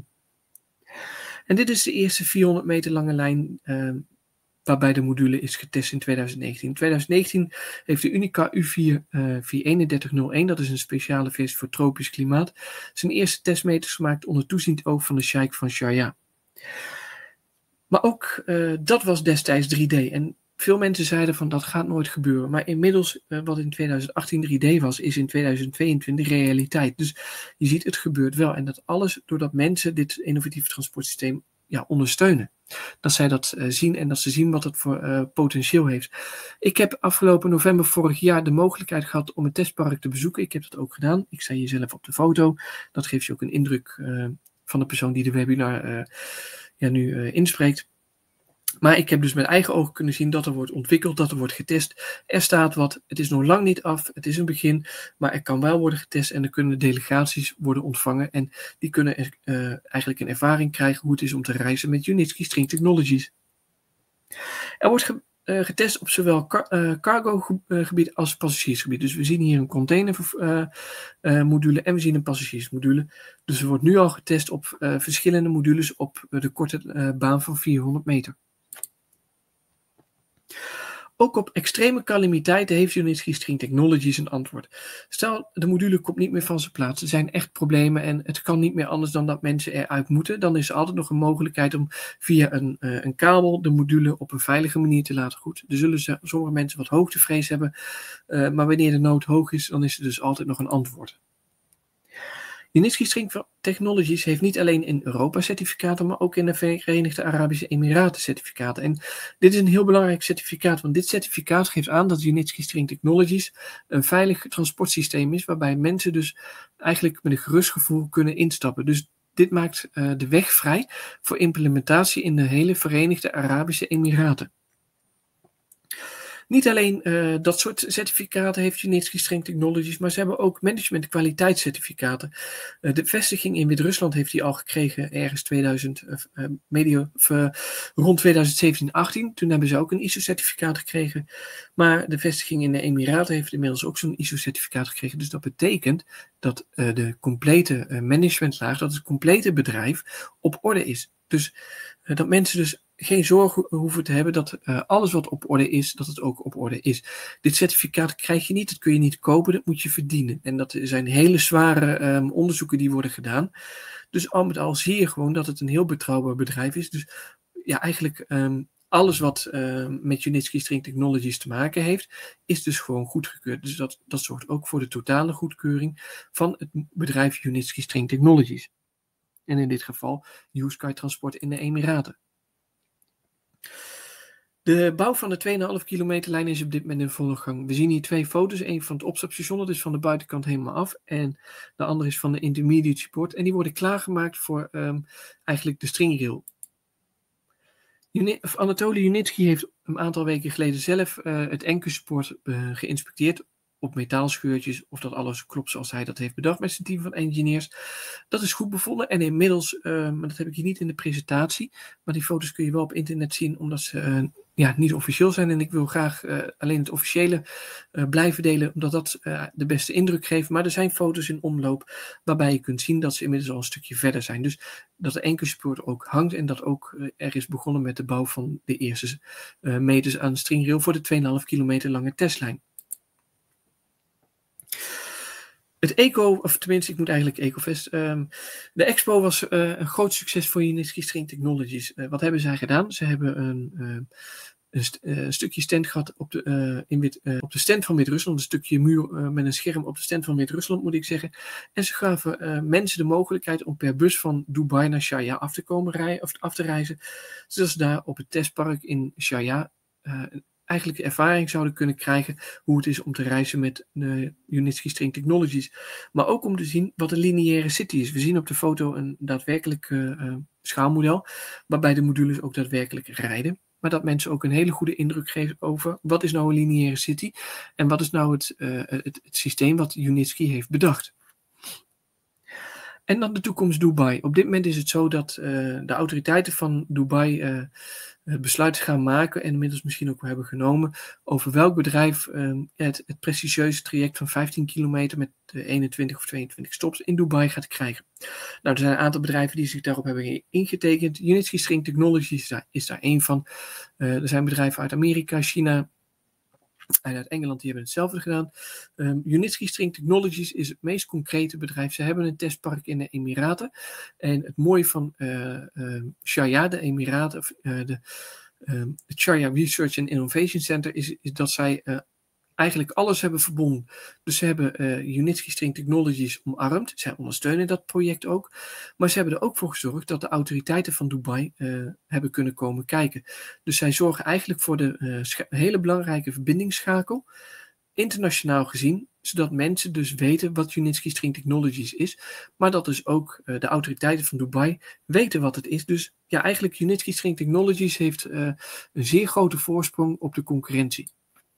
En dit is de eerste vierhonderd meter lange lijn Uh, waarbij de module is getest in twintig negentien. In twintig negentien heeft de Unica U vier eenendertig nul één, dat is een speciale versie voor tropisch klimaat, zijn eerste testmeters gemaakt onder toeziend oog van de Sheikh van Sharjah. Maar ook uh, dat was destijds drie D. En veel mensen zeiden van dat gaat nooit gebeuren. Maar inmiddels, uh, wat in twintig achttien drie D was, is in twintig tweeëntwintig realiteit. Dus je ziet, het gebeurt wel. En dat alles doordat mensen dit innovatieve transportsysteem ja, ondersteunen. Dat zij dat uh, zien en dat ze zien wat het voor uh, potentieel heeft. Ik heb afgelopen november vorig jaar de mogelijkheid gehad om het testpark te bezoeken. Ik heb dat ook gedaan. Ik sta hier zelf op de foto. Dat geeft je ook een indruk uh, van de persoon die de webinar uh, ja, nu uh, inspreekt. Maar ik heb dus met eigen ogen kunnen zien dat er wordt ontwikkeld, dat er wordt getest. Er staat wat, het is nog lang niet af, het is een begin, maar er kan wel worden getest en er kunnen delegaties worden ontvangen en die kunnen uh, eigenlijk een ervaring krijgen hoe het is om te reizen met Unitsky String Technologies. Er wordt ge, uh, getest op zowel car, uh, cargo ge, uh, gebied als passagiersgebied. Dus we zien hier een container uh, uh, module en we zien een passagiersmodule. Dus er wordt nu al getest op uh, verschillende modules op uh, de korte uh, baan van vierhonderd meter. Ook op extreme calamiteiten heeft Unitsky String Technologies een antwoord. Stel, de module komt niet meer van zijn plaats. Er zijn echt problemen en het kan niet meer anders dan dat mensen eruit moeten. Dan is er altijd nog een mogelijkheid om via een, uh, een kabel de module op een veilige manier te laten goed. Er zullen ze, sommige mensen wat hoogtevrees hebben, uh, maar wanneer de nood hoog is, dan is er dus altijd nog een antwoord. Unitsky String Technologies heeft niet alleen in Europa certificaten, maar ook in de Verenigde Arabische Emiraten certificaten. En dit is een heel belangrijk certificaat, want dit certificaat geeft aan dat Unitsky String Technologies een veilig transportsysteem is, waarbij mensen dus eigenlijk met een gerust gevoel kunnen instappen. Dus dit maakt uh, de weg vrij voor implementatie in de hele Verenigde Arabische Emiraten. Niet alleen uh, dat soort certificaten heeft Unitsky String Technologies, maar ze hebben ook management kwaliteitscertificaten. Uh, de vestiging in Wit-Rusland heeft die al gekregen ergens tweeduizend, uh, medio, uh, rond tweeduizend zeventien achttien. Toen hebben ze ook een I S O-certificaat gekregen. Maar de vestiging in de Emiraten heeft inmiddels ook zo'n I S O-certificaat gekregen. Dus dat betekent dat uh, de complete uh, managementlaag, dat het complete bedrijf op orde is. Dus uh, dat mensen dus geen zorgen hoeven te hebben dat uh, alles wat op orde is, dat het ook op orde is. Dit certificaat krijg je niet, dat kun je niet kopen, dat moet je verdienen. En dat zijn hele zware um, onderzoeken die worden gedaan. Dus al met al zie je gewoon dat het een heel betrouwbaar bedrijf is. Dus ja, eigenlijk um, alles wat uh, met Unitsky String Technologies te maken heeft, is dus gewoon goedgekeurd. Dus dat, dat zorgt ook voor de totale goedkeuring van het bedrijf Unitsky String Technologies. En in dit geval U-Sky Transport in de Emiraten. De bouw van de twee komma vijf kilometer lijn is op dit moment in volle gang. We zien hier twee foto's. Eén van het opstapstation, dat is van de buitenkant helemaal af. En de andere is van de intermediate support. En die worden klaargemaakt voor um, eigenlijk de stringrail. Uni- Anatoly Unitsky heeft een aantal weken geleden zelf uh, het enkele-support uh, geïnspecteerd. Op metaalscheurtjes, of dat alles klopt zoals hij dat heeft bedacht met zijn team van engineers. Dat is goed bevonden en inmiddels, uh, maar dat heb ik hier niet in de presentatie, maar die foto's kun je wel op internet zien, omdat ze uh, ja, niet officieel zijn en ik wil graag uh, alleen het officiële uh, blijven delen, omdat dat uh, de beste indruk geeft. Maar er zijn foto's in omloop waarbij je kunt zien dat ze inmiddels al een stukje verder zijn. Dus dat de enkele-support ook hangt en dat ook uh, er is begonnen met de bouw van de eerste uh, meters aan de stringrail voor de twee komma vijf kilometer lange testlijn. Het Eco, of tenminste, ik moet eigenlijk Ecofest. Um, de expo was uh, een groot succes voor Unitsky String Technologies. Uh, wat hebben zij gedaan? Ze hebben een, uh, een, st uh, een stukje stand gehad op de, uh, in Wit, uh, op de stand van Wit-Rusland. Een stukje muur uh, met een scherm op de stand van Wit-Rusland, moet ik zeggen. En ze gaven uh, mensen de mogelijkheid om per bus van Dubai naar Sharjah af te, komen rij of af te reizen. Zodat ze daar op het testpark in Sharjah uh, eigenlijk ervaring zouden kunnen krijgen hoe het is om te reizen met uh, Unitsky String Technologies. Maar ook om te zien wat een lineaire city is. We zien op de foto een daadwerkelijk uh, uh, schaalmodel, waarbij de modules ook daadwerkelijk rijden. Maar dat mensen ook een hele goede indruk geven over wat is nou een lineaire city en wat is nou het, uh, het, het systeem wat Unitsky heeft bedacht. En dan de toekomst Dubai. Op dit moment is het zo dat uh, de autoriteiten van Dubai uh, het besluit gaan maken en inmiddels misschien ook wel hebben genomen over welk bedrijf uh, het, het prestigieuze traject van vijftien kilometer met de eenentwintig of tweeëntwintig stops in Dubai gaat krijgen. Nou, er zijn een aantal bedrijven die zich daarop hebben ingetekend. Unitsky String Technologies is daar, is daar één van. Uh, er zijn bedrijven uit Amerika, China en uit Engeland, die hebben hetzelfde gedaan. Um, Unitsky String Technologies is het meest concrete bedrijf. Ze hebben een testpark in de Emiraten. En het mooie van uh, uh, Sharjah, de Emiraten, of uh, de um, Sharjah Research and Innovation Center, is, is dat zij uh, eigenlijk alles hebben verbonden. Dus ze hebben uh, Unitsky String Technologies omarmd. Zij ondersteunen dat project ook. Maar ze hebben er ook voor gezorgd dat de autoriteiten van Dubai uh, hebben kunnen komen kijken. Dus zij zorgen eigenlijk voor de uh, hele belangrijke verbindingsschakel, internationaal gezien, zodat mensen dus weten wat Unitsky String Technologies is, maar dat dus ook uh, de autoriteiten van Dubai weten wat het is. Dus ja, eigenlijk Unitsky String Technologies heeft uh, een zeer grote voorsprong op de concurrentie.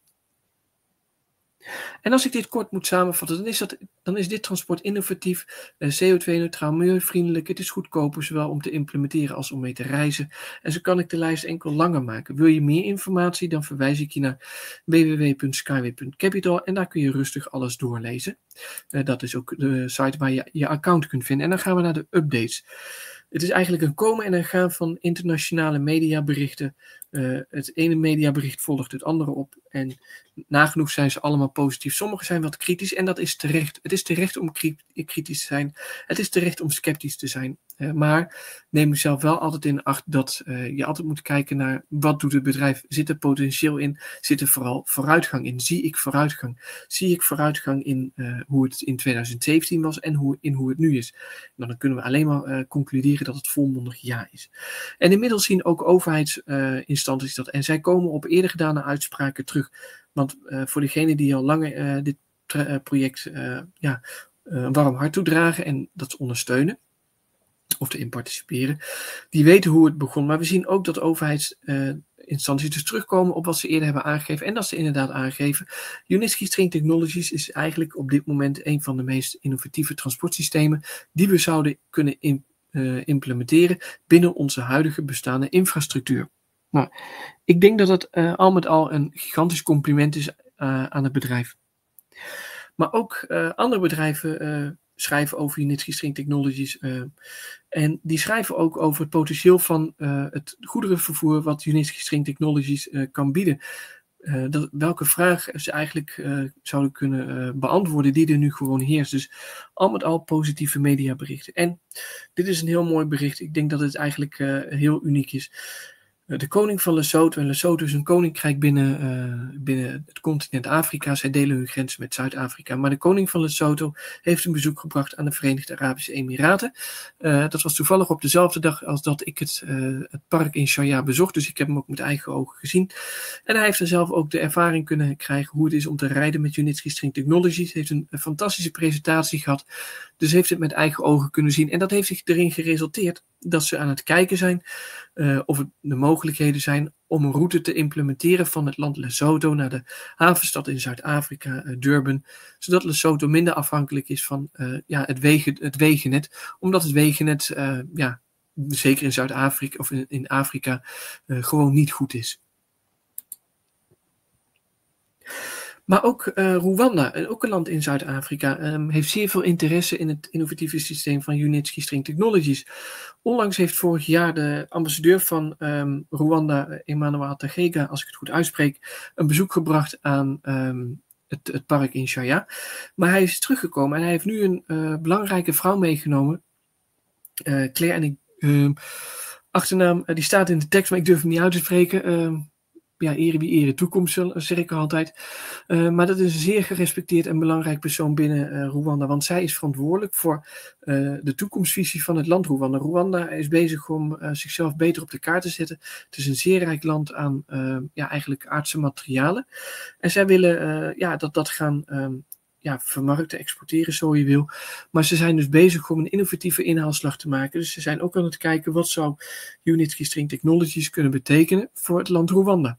En als ik dit kort moet samenvatten, dan is, dat, dan is dit transport innovatief, eh, C O twee neutraal, milieuvriendelijk. Het is goedkoper, zowel om te implementeren als om mee te reizen. En zo kan ik de lijst enkel langer maken. Wil je meer informatie, dan verwijs ik je naar w w w punt skyway punt capital en daar kun je rustig alles doorlezen. Uh, dat is ook de site waar je je account kunt vinden. En dan gaan we naar de updates. Het is eigenlijk een komen en een gaan van internationale mediaberichten Uh, het ene mediabericht volgt het andere op en nagenoeg zijn ze allemaal positief. Sommigen zijn wat kritisch en dat is terecht. Het is terecht om kritisch te zijn. Het is terecht om sceptisch te zijn. Uh, maar neem jezelf wel altijd in acht dat uh, je altijd moet kijken naar wat doet het bedrijf. Zit er potentieel in? Zit er vooral vooruitgang in? Zie ik vooruitgang? Zie ik vooruitgang in uh, hoe het in twintig zeventien was en hoe, in hoe het nu is? Nou, dan kunnen we alleen maar uh, concluderen dat het volmondig ja is. En inmiddels zien ook overheidsinstanties uh, dat. En zij komen op eerder gedane uitspraken terug. Want uh, voor degenen die al langer uh, dit uh, project uh, ja, uh, een warm hart toedragen en dat ondersteunen, of erin participeren, die weten hoe het begon. Maar we zien ook dat overheidsinstanties uh, dus terugkomen op wat ze eerder hebben aangegeven. En dat ze inderdaad aangeven, Unitsky String Technologies is eigenlijk op dit moment een van de meest innovatieve transportsystemen die we zouden kunnen in, uh, implementeren binnen onze huidige bestaande infrastructuur. Nou, ik denk dat het uh, al met al een gigantisch compliment is uh, aan het bedrijf. Maar ook uh, andere bedrijven uh, schrijven over Unitsky String Technologies. Uh, en die schrijven ook over het potentieel van uh, het goederenvervoer wat Unitsky String Technologies uh, kan bieden. Uh, dat, welke vraag ze eigenlijk uh, zouden kunnen uh, beantwoorden die er nu gewoon heerst. Dus al met al positieve mediaberichten. En dit is een heel mooi bericht. Ik denk dat het eigenlijk uh, heel uniek is. De koning van Lesotho, en Lesotho is een koninkrijk binnen, uh, binnen het continent Afrika. Zij delen hun grens met Zuid-Afrika. Maar de koning van Lesotho heeft een bezoek gebracht aan de Verenigde Arabische Emiraten. Uh, dat was toevallig op dezelfde dag als dat ik het, uh, het park in Sharjah bezocht. Dus ik heb hem ook met eigen ogen gezien. En hij heeft er zelf ook de ervaring kunnen krijgen hoe het is om te rijden met Unitsky String Technologies. Hij heeft een, een fantastische presentatie gehad. Dus heeft het met eigen ogen kunnen zien. En dat heeft zich erin geresulteerd dat ze aan het kijken zijn uh, of het de mogelijkheden zijn om een route te implementeren van het land Lesotho naar de havenstad in Zuid-Afrika, uh, Durban, zodat Lesotho minder afhankelijk is van uh, ja, het, wegen, het wegennet, omdat het wegennet, uh, ja, zeker in Zuid-Afrika of in, in Afrika, uh, gewoon niet goed is. Maar ook uh, Rwanda, ook een land in Zuid-Afrika, um, heeft zeer veel interesse in het innovatieve systeem van Unitsky String Technologies. Onlangs heeft vorig jaar de ambassadeur van um, Rwanda, Emmanuel Tagega, als ik het goed uitspreek, een bezoek gebracht aan um, het, het park in Sharjah. Maar hij is teruggekomen en hij heeft nu een uh, belangrijke vrouw meegenomen, uh, Claire, en ik, uh, achternaam, uh, die staat in de tekst, maar ik durf hem niet uit te spreken. Uh, Ja, ere wie ere toekomst, zeg ik altijd. Uh, maar dat is een zeer gerespecteerd en belangrijk persoon binnen uh, Rwanda. Want zij is verantwoordelijk voor uh, de toekomstvisie van het land Rwanda. Rwanda is bezig om uh, zichzelf beter op de kaart te zetten. Het is een zeer rijk land aan uh, ja, eigenlijk aardse materialen. En zij willen uh, ja, dat dat gaan um, ja, vermarkten, exporteren, zo je wil. Maar ze zijn dus bezig om een innovatieve inhaalslag te maken. Dus ze zijn ook aan het kijken wat zou Unitsky String Technologies kunnen betekenen voor het land Rwanda.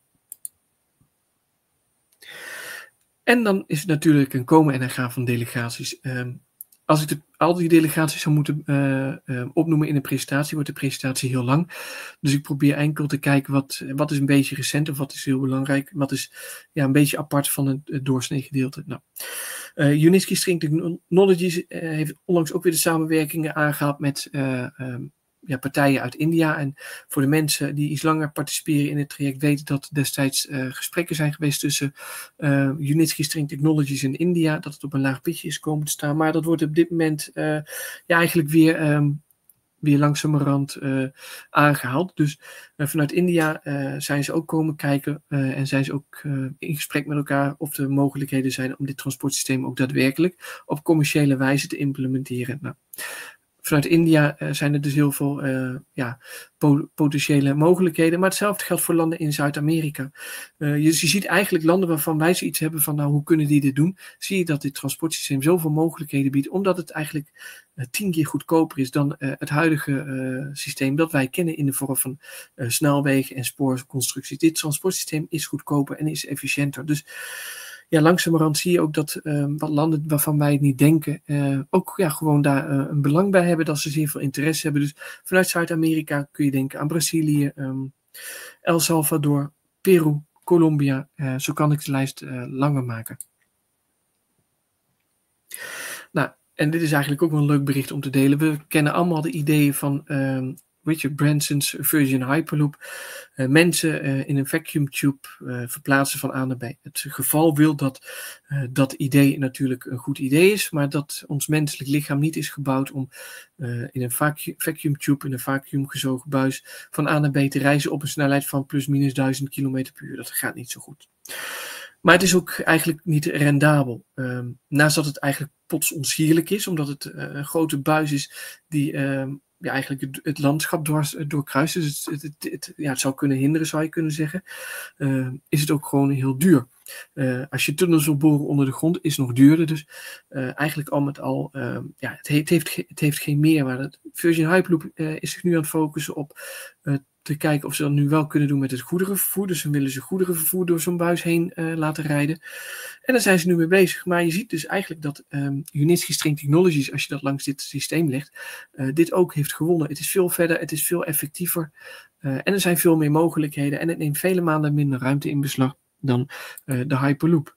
En dan is het natuurlijk een komen en een gaan van delegaties. Um, als ik de, al die delegaties zou moeten uh, uh, opnoemen in een presentatie, wordt de presentatie heel lang. Dus ik probeer enkel te kijken wat, wat is een beetje recent of wat is heel belangrijk. Wat is ja, een beetje apart van het, het doorsnee gedeelte. Nou, uh, Unitsky String Technologies uh, heeft onlangs ook weer de samenwerkingen aangehaald met Uh, um, Ja, partijen uit India. En voor de mensen die iets langer participeren in het traject weten dat destijds uh, gesprekken zijn geweest tussen uh, Unitsky String Technologies in India, dat het op een laag pitje is komen te staan. Maar dat wordt op dit moment uh, ja, eigenlijk weer, um, weer langzamerhand uh, aangehaald. Dus uh, vanuit India uh, zijn ze ook komen kijken uh, en zijn ze ook uh, in gesprek met elkaar of er mogelijkheden zijn om dit transportsysteem ook daadwerkelijk op commerciële wijze te implementeren. Nou, vanuit India uh, zijn er dus heel veel uh, ja, po- potentiële mogelijkheden. Maar hetzelfde geldt voor landen in Zuid-Amerika. Uh, je, je ziet eigenlijk landen waarvan wij zoiets hebben van, nou, hoe kunnen die dit doen? Zie je dat dit transportsysteem zoveel mogelijkheden biedt, omdat het eigenlijk uh, tien keer goedkoper is dan uh, het huidige uh, systeem dat wij kennen in de vorm van uh, snelwegen en spoorconstructies. Dit transportsysteem is goedkoper en is efficiënter. Dus ja, langzamerhand zie je ook dat uh, wat landen waarvan wij het niet denken, uh, ook ja, gewoon daar uh, een belang bij hebben, dat ze zeer veel interesse hebben. Dus vanuit Zuid-Amerika kun je denken aan Brazilië, um, El Salvador, Peru, Colombia. Uh, zo kan ik de lijst uh, langer maken. Nou, en dit is eigenlijk ook wel een leuk bericht om te delen. We kennen allemaal de ideeën van uh, Richard Branson's Virgin Hyperloop uh, mensen uh, in een vacuum tube uh, verplaatsen van A naar B. Het geval wil dat uh, dat idee natuurlijk een goed idee is, maar dat ons menselijk lichaam niet is gebouwd om uh, in een vacuum, vacuum tube, in een vacuümgezogen buis van A naar B te reizen op een snelheid van plus minus duizend kilometer per uur. Dat gaat niet zo goed. Maar het is ook eigenlijk niet rendabel. Um, naast dat het eigenlijk potsonsierlijk is, omdat het uh, een grote buis is die um, ja, eigenlijk het, het landschap door, doorkruist. Dus het, het, het, het, ja, het zou kunnen hinderen, zou je kunnen zeggen. Uh, is het ook gewoon heel duur. Uh, als je tunnels wil boren onder de grond, is het nog duurder. Dus uh, eigenlijk al met al, uh, ja, het, heeft, het, heeft, het heeft geen meerwaarde. Virgin Hyperloop uh, is zich nu aan het focussen op uh, te kijken of ze dat nu wel kunnen doen met het goederenvervoer. Dus dan willen ze goederenvervoer door zo'n buis heen uh, laten rijden. En daar zijn ze nu mee bezig. Maar je ziet dus eigenlijk dat um, Unitsky String Technologies, als je dat langs dit systeem legt, uh, dit ook heeft gewonnen. Het is veel verder, het is veel effectiever. Uh, en er zijn veel meer mogelijkheden. En het neemt vele maanden minder ruimte in beslag dan uh, de Hyperloop.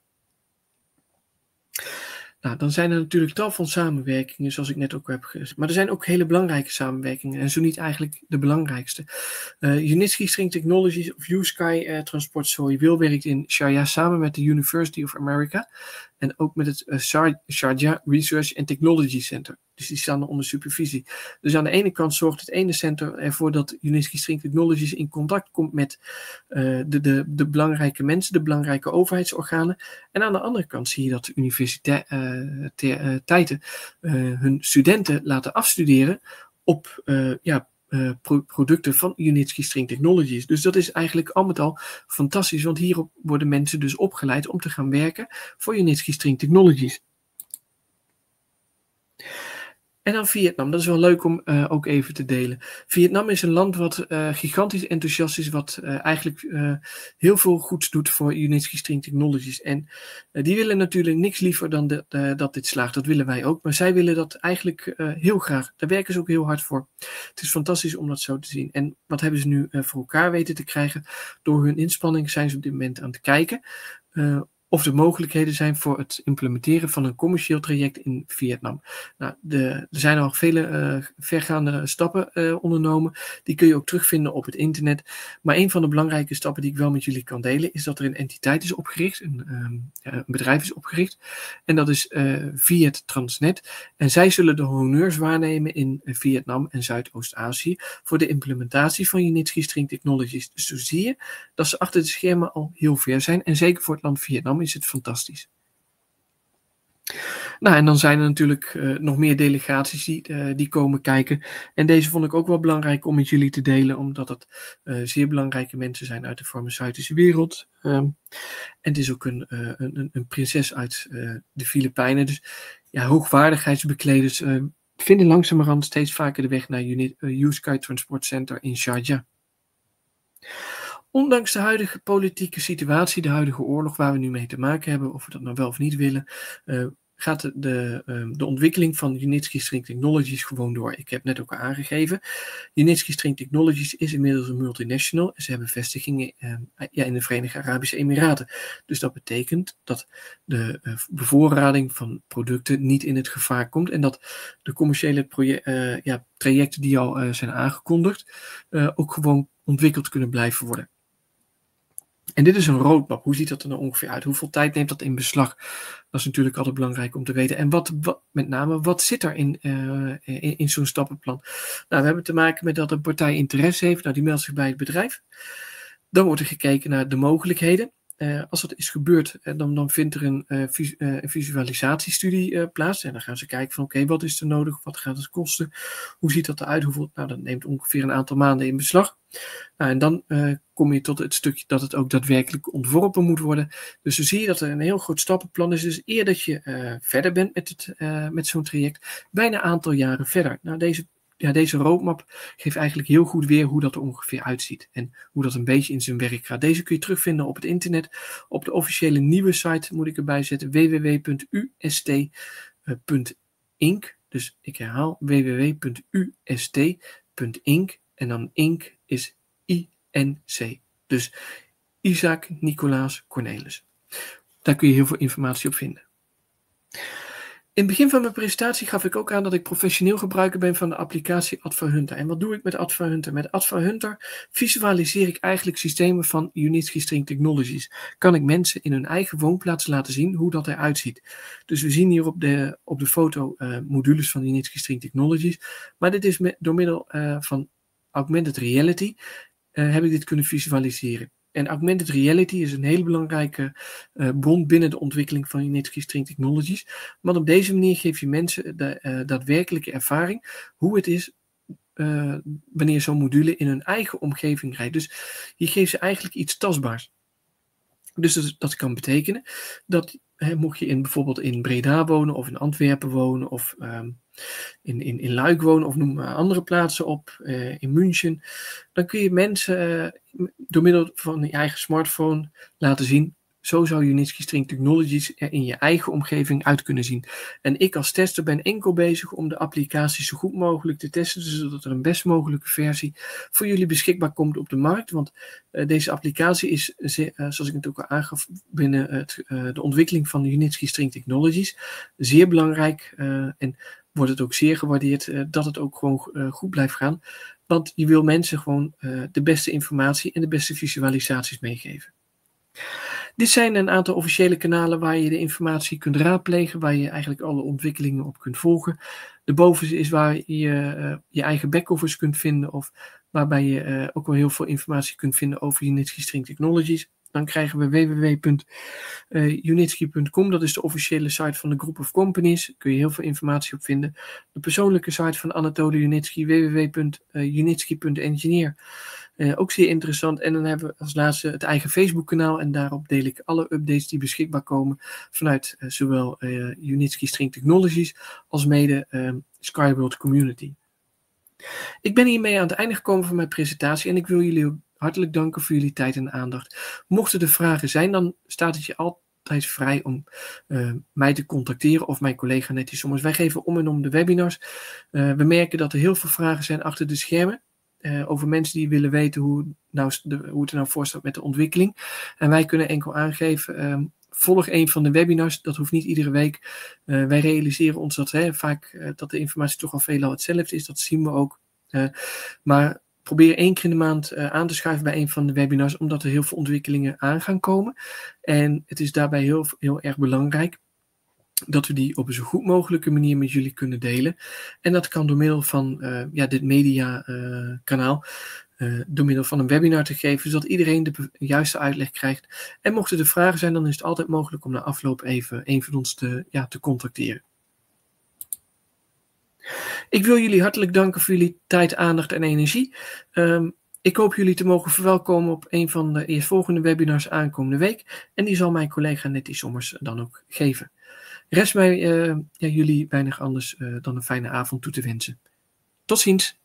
Nou, dan zijn er natuurlijk tal van samenwerkingen, zoals ik net ook heb gezegd. Maar er zijn ook hele belangrijke samenwerkingen, en zo niet eigenlijk de belangrijkste. Uh, Unitsky String Technologies of U-Sky uh, Transport Sohail werkt in Sharjah samen met de University of America en ook met het uh, Sharjah Research and Technology Center. Dus die staan er onder supervisie. Dus aan de ene kant zorgt het ene center ervoor dat Unitsky String Technologies in contact komt met uh, de, de, de belangrijke mensen, de belangrijke overheidsorganen. En aan de andere kant zie je dat de universiteiten uh, uh, hun studenten laten afstuderen op uh, ja, uh, pro producten van Unitsky String Technologies. Dus dat is eigenlijk al met al fantastisch, want hierop worden mensen dus opgeleid om te gaan werken voor Unitsky String Technologies. En dan Vietnam, dat is wel leuk om uh, ook even te delen. Vietnam is een land wat uh, gigantisch enthousiast is, wat uh, eigenlijk uh, heel veel goeds doet voor Unitsky String Technologies. En uh, die willen natuurlijk niks liever dan de, uh, dat dit slaagt, dat willen wij ook. Maar zij willen dat eigenlijk uh, heel graag. Daar werken ze ook heel hard voor. Het is fantastisch om dat zo te zien. En wat hebben ze nu uh, voor elkaar weten te krijgen? Door hun inspanning zijn ze op dit moment aan het kijken Uh, of er mogelijkheden zijn voor het implementeren van een commercieel traject in Vietnam. Nou, de, er zijn al vele uh, vergaande stappen uh, ondernomen. Die kun je ook terugvinden op het internet. Maar een van de belangrijke stappen die ik wel met jullie kan delen, is dat er een entiteit is opgericht, een, um, een bedrijf is opgericht. En dat is uh, Viet Transnet. En zij zullen de honneurs waarnemen in uh, Vietnam en Zuidoost-Azië voor de implementatie van Unitsky String Technologies. Dus zo zie je dat ze achter de schermen al heel ver zijn. En zeker voor het land Vietnam is het fantastisch. Nou, en dan zijn er natuurlijk uh, nog meer delegaties die, uh, die komen kijken. En deze vond ik ook wel belangrijk om met jullie te delen, omdat het uh, zeer belangrijke mensen zijn uit de farmaceutische wereld. Um, en het is ook een, uh, een, een prinses uit uh, de Filipijnen. Dus ja, hoogwaardigheidsbekleders uh, vinden langzamerhand steeds vaker de weg naar Unit, uh, U-Sky Transport Center in Sharjah. Ondanks de huidige politieke situatie, de huidige oorlog waar we nu mee te maken hebben, of we dat nou wel of niet willen, uh, gaat de, de, um, de ontwikkeling van Unitsky String Technologies gewoon door. Ik heb net ook al aangegeven, Unitsky String Technologies is inmiddels een multinational en ze hebben vestigingen uh, ja, in de Verenigde Arabische Emiraten. Dus dat betekent dat de uh, bevoorrading van producten niet in het gevaar komt en dat de commerciële uh, ja, trajecten die al uh, zijn aangekondigd uh, ook gewoon ontwikkeld kunnen blijven worden. En dit is een roadmap. Hoe ziet dat er nou ongeveer uit? Hoeveel tijd neemt dat in beslag? Dat is natuurlijk altijd belangrijk om te weten. En wat, wat met name, wat zit er in, uh, in, in zo'n stappenplan? Nou, we hebben te maken met dat een partij interesse heeft. Nou, die meldt zich bij het bedrijf. Dan wordt er gekeken naar de mogelijkheden. Uh, als dat is gebeurd, uh, dan, dan vindt er een, uh, vis, uh, een visualisatiestudie uh, plaats. En dan gaan ze kijken van oké, okay, wat is er nodig? Wat gaat het kosten? Hoe ziet dat eruit? Hoeveel? Nou, dat neemt ongeveer een aantal maanden in beslag. Nou, en dan uh, kom je tot het stukje dat het ook daadwerkelijk ontworpen moet worden. Dus dan zie je dat er een heel groot stappenplan is. Dus eer dat je uh, verder bent met, het, uh, met zo'n traject, bijna een aantal jaren verder. Nou, deze Ja, deze roadmap geeft eigenlijk heel goed weer hoe dat er ongeveer uitziet en hoe dat een beetje in zijn werk gaat. Deze kun je terugvinden op het internet, op de officiële nieuwe site moet ik erbij zetten, w w w punt u s t punt inc. Dus ik herhaal w w w punt u s t punt inc en dan inc is I N C. Dus Isaac Nicolaas Cornelis. Daar kun je heel veel informatie op vinden. In het begin van mijn presentatie gaf ik ook aan dat ik professioneel gebruiker ben van de applicatie Advahunter. En wat doe ik met Advahunter? Met Advahunter visualiseer ik eigenlijk systemen van Unitsky String Technologies. Kan ik mensen in hun eigen woonplaats laten zien hoe dat eruit ziet. Dus we zien hier op de, op de foto uh, modules van Unitsky String Technologies. Maar dit is met, door middel uh, van augmented reality uh, heb ik dit kunnen visualiseren. En augmented reality is een hele belangrijke uh, bron binnen de ontwikkeling van Unitsky String Technologies. Want op deze manier geef je mensen de uh, daadwerkelijke ervaring hoe het is uh, wanneer zo'n module in hun eigen omgeving rijdt. Dus je geeft ze eigenlijk iets tastbaars. Dus dat, dat kan betekenen dat hè, mocht je in, bijvoorbeeld in Breda wonen of in Antwerpen wonen of um, in, in, in Luik wonen of noem maar andere plaatsen op, uh, in München, dan kun je mensen uh, door middel van je eigen smartphone laten zien, zo zou Unitsky String Technologies er in je eigen omgeving uit kunnen zien. En ik als tester ben enkel bezig om de applicatie zo goed mogelijk te testen, zodat er een best mogelijke versie voor jullie beschikbaar komt op de markt. Want uh, deze applicatie is, uh, zoals ik het ook al aangaf, binnen het, uh, de ontwikkeling van de Unitsky String Technologies zeer belangrijk uh, en wordt het ook zeer gewaardeerd uh, dat het ook gewoon uh, goed blijft gaan. Want je wil mensen gewoon uh, de beste informatie en de beste visualisaties meegeven. Dit zijn een aantal officiële kanalen waar je de informatie kunt raadplegen, waar je eigenlijk alle ontwikkelingen op kunt volgen. De bovenste is waar je uh, je eigen backoffers kunt vinden of waarbij je uh, ook wel heel veel informatie kunt vinden over Unitsky String Technologies. Dan krijgen we w w w punt unitsky punt com, dat is de officiële site van de Group of Companies. Daar kun je heel veel informatie op vinden. De persoonlijke site van Anatoly Unitsky, w w w punt unitsky punt engineer. Uh, ook zeer interessant. En dan hebben we als laatste het eigen Facebook kanaal en daarop deel ik alle updates die beschikbaar komen vanuit uh, zowel uh, Unitsky String Technologies als mede uh, Skyworld Community. Ik ben hiermee aan het einde gekomen van mijn presentatie en ik wil jullie ook hartelijk danken voor jullie tijd en aandacht. Mochten er vragen zijn, dan staat het je altijd vrij om uh, mij te contacteren of mijn collega Nettie Sommers. Wij geven om en om de webinars. Uh, we merken dat er heel veel vragen zijn achter de schermen. Uh, over mensen die willen weten hoe, nou, de, hoe het er nou voor staat met de ontwikkeling. En wij kunnen enkel aangeven, um, volg een van de webinars, dat hoeft niet iedere week. Uh, wij realiseren ons dat hè, vaak uh, dat de informatie toch al veelal hetzelfde is, dat zien we ook. Uh, maar probeer één keer in de maand uh, aan te schuiven bij een van de webinars, omdat er heel veel ontwikkelingen aan gaan komen. En het is daarbij heel, heel erg belangrijk dat we die op een zo goed mogelijke manier met jullie kunnen delen. En dat kan door middel van uh, ja, dit media uh, kanaal, uh, door middel van een webinar te geven, zodat iedereen de juiste uitleg krijgt. En mochten er vragen zijn, dan is het altijd mogelijk om na afloop even een van ons te, ja, te contacteren. Ik wil jullie hartelijk danken voor jullie tijd, aandacht en energie. Um, ik hoop jullie te mogen verwelkomen op een van de eerstvolgende webinars aankomende week. En die zal mijn collega Nettie Sommers dan ook geven. Rest mij uh, ja, jullie weinig anders uh, dan een fijne avond toe te wensen. Tot ziens!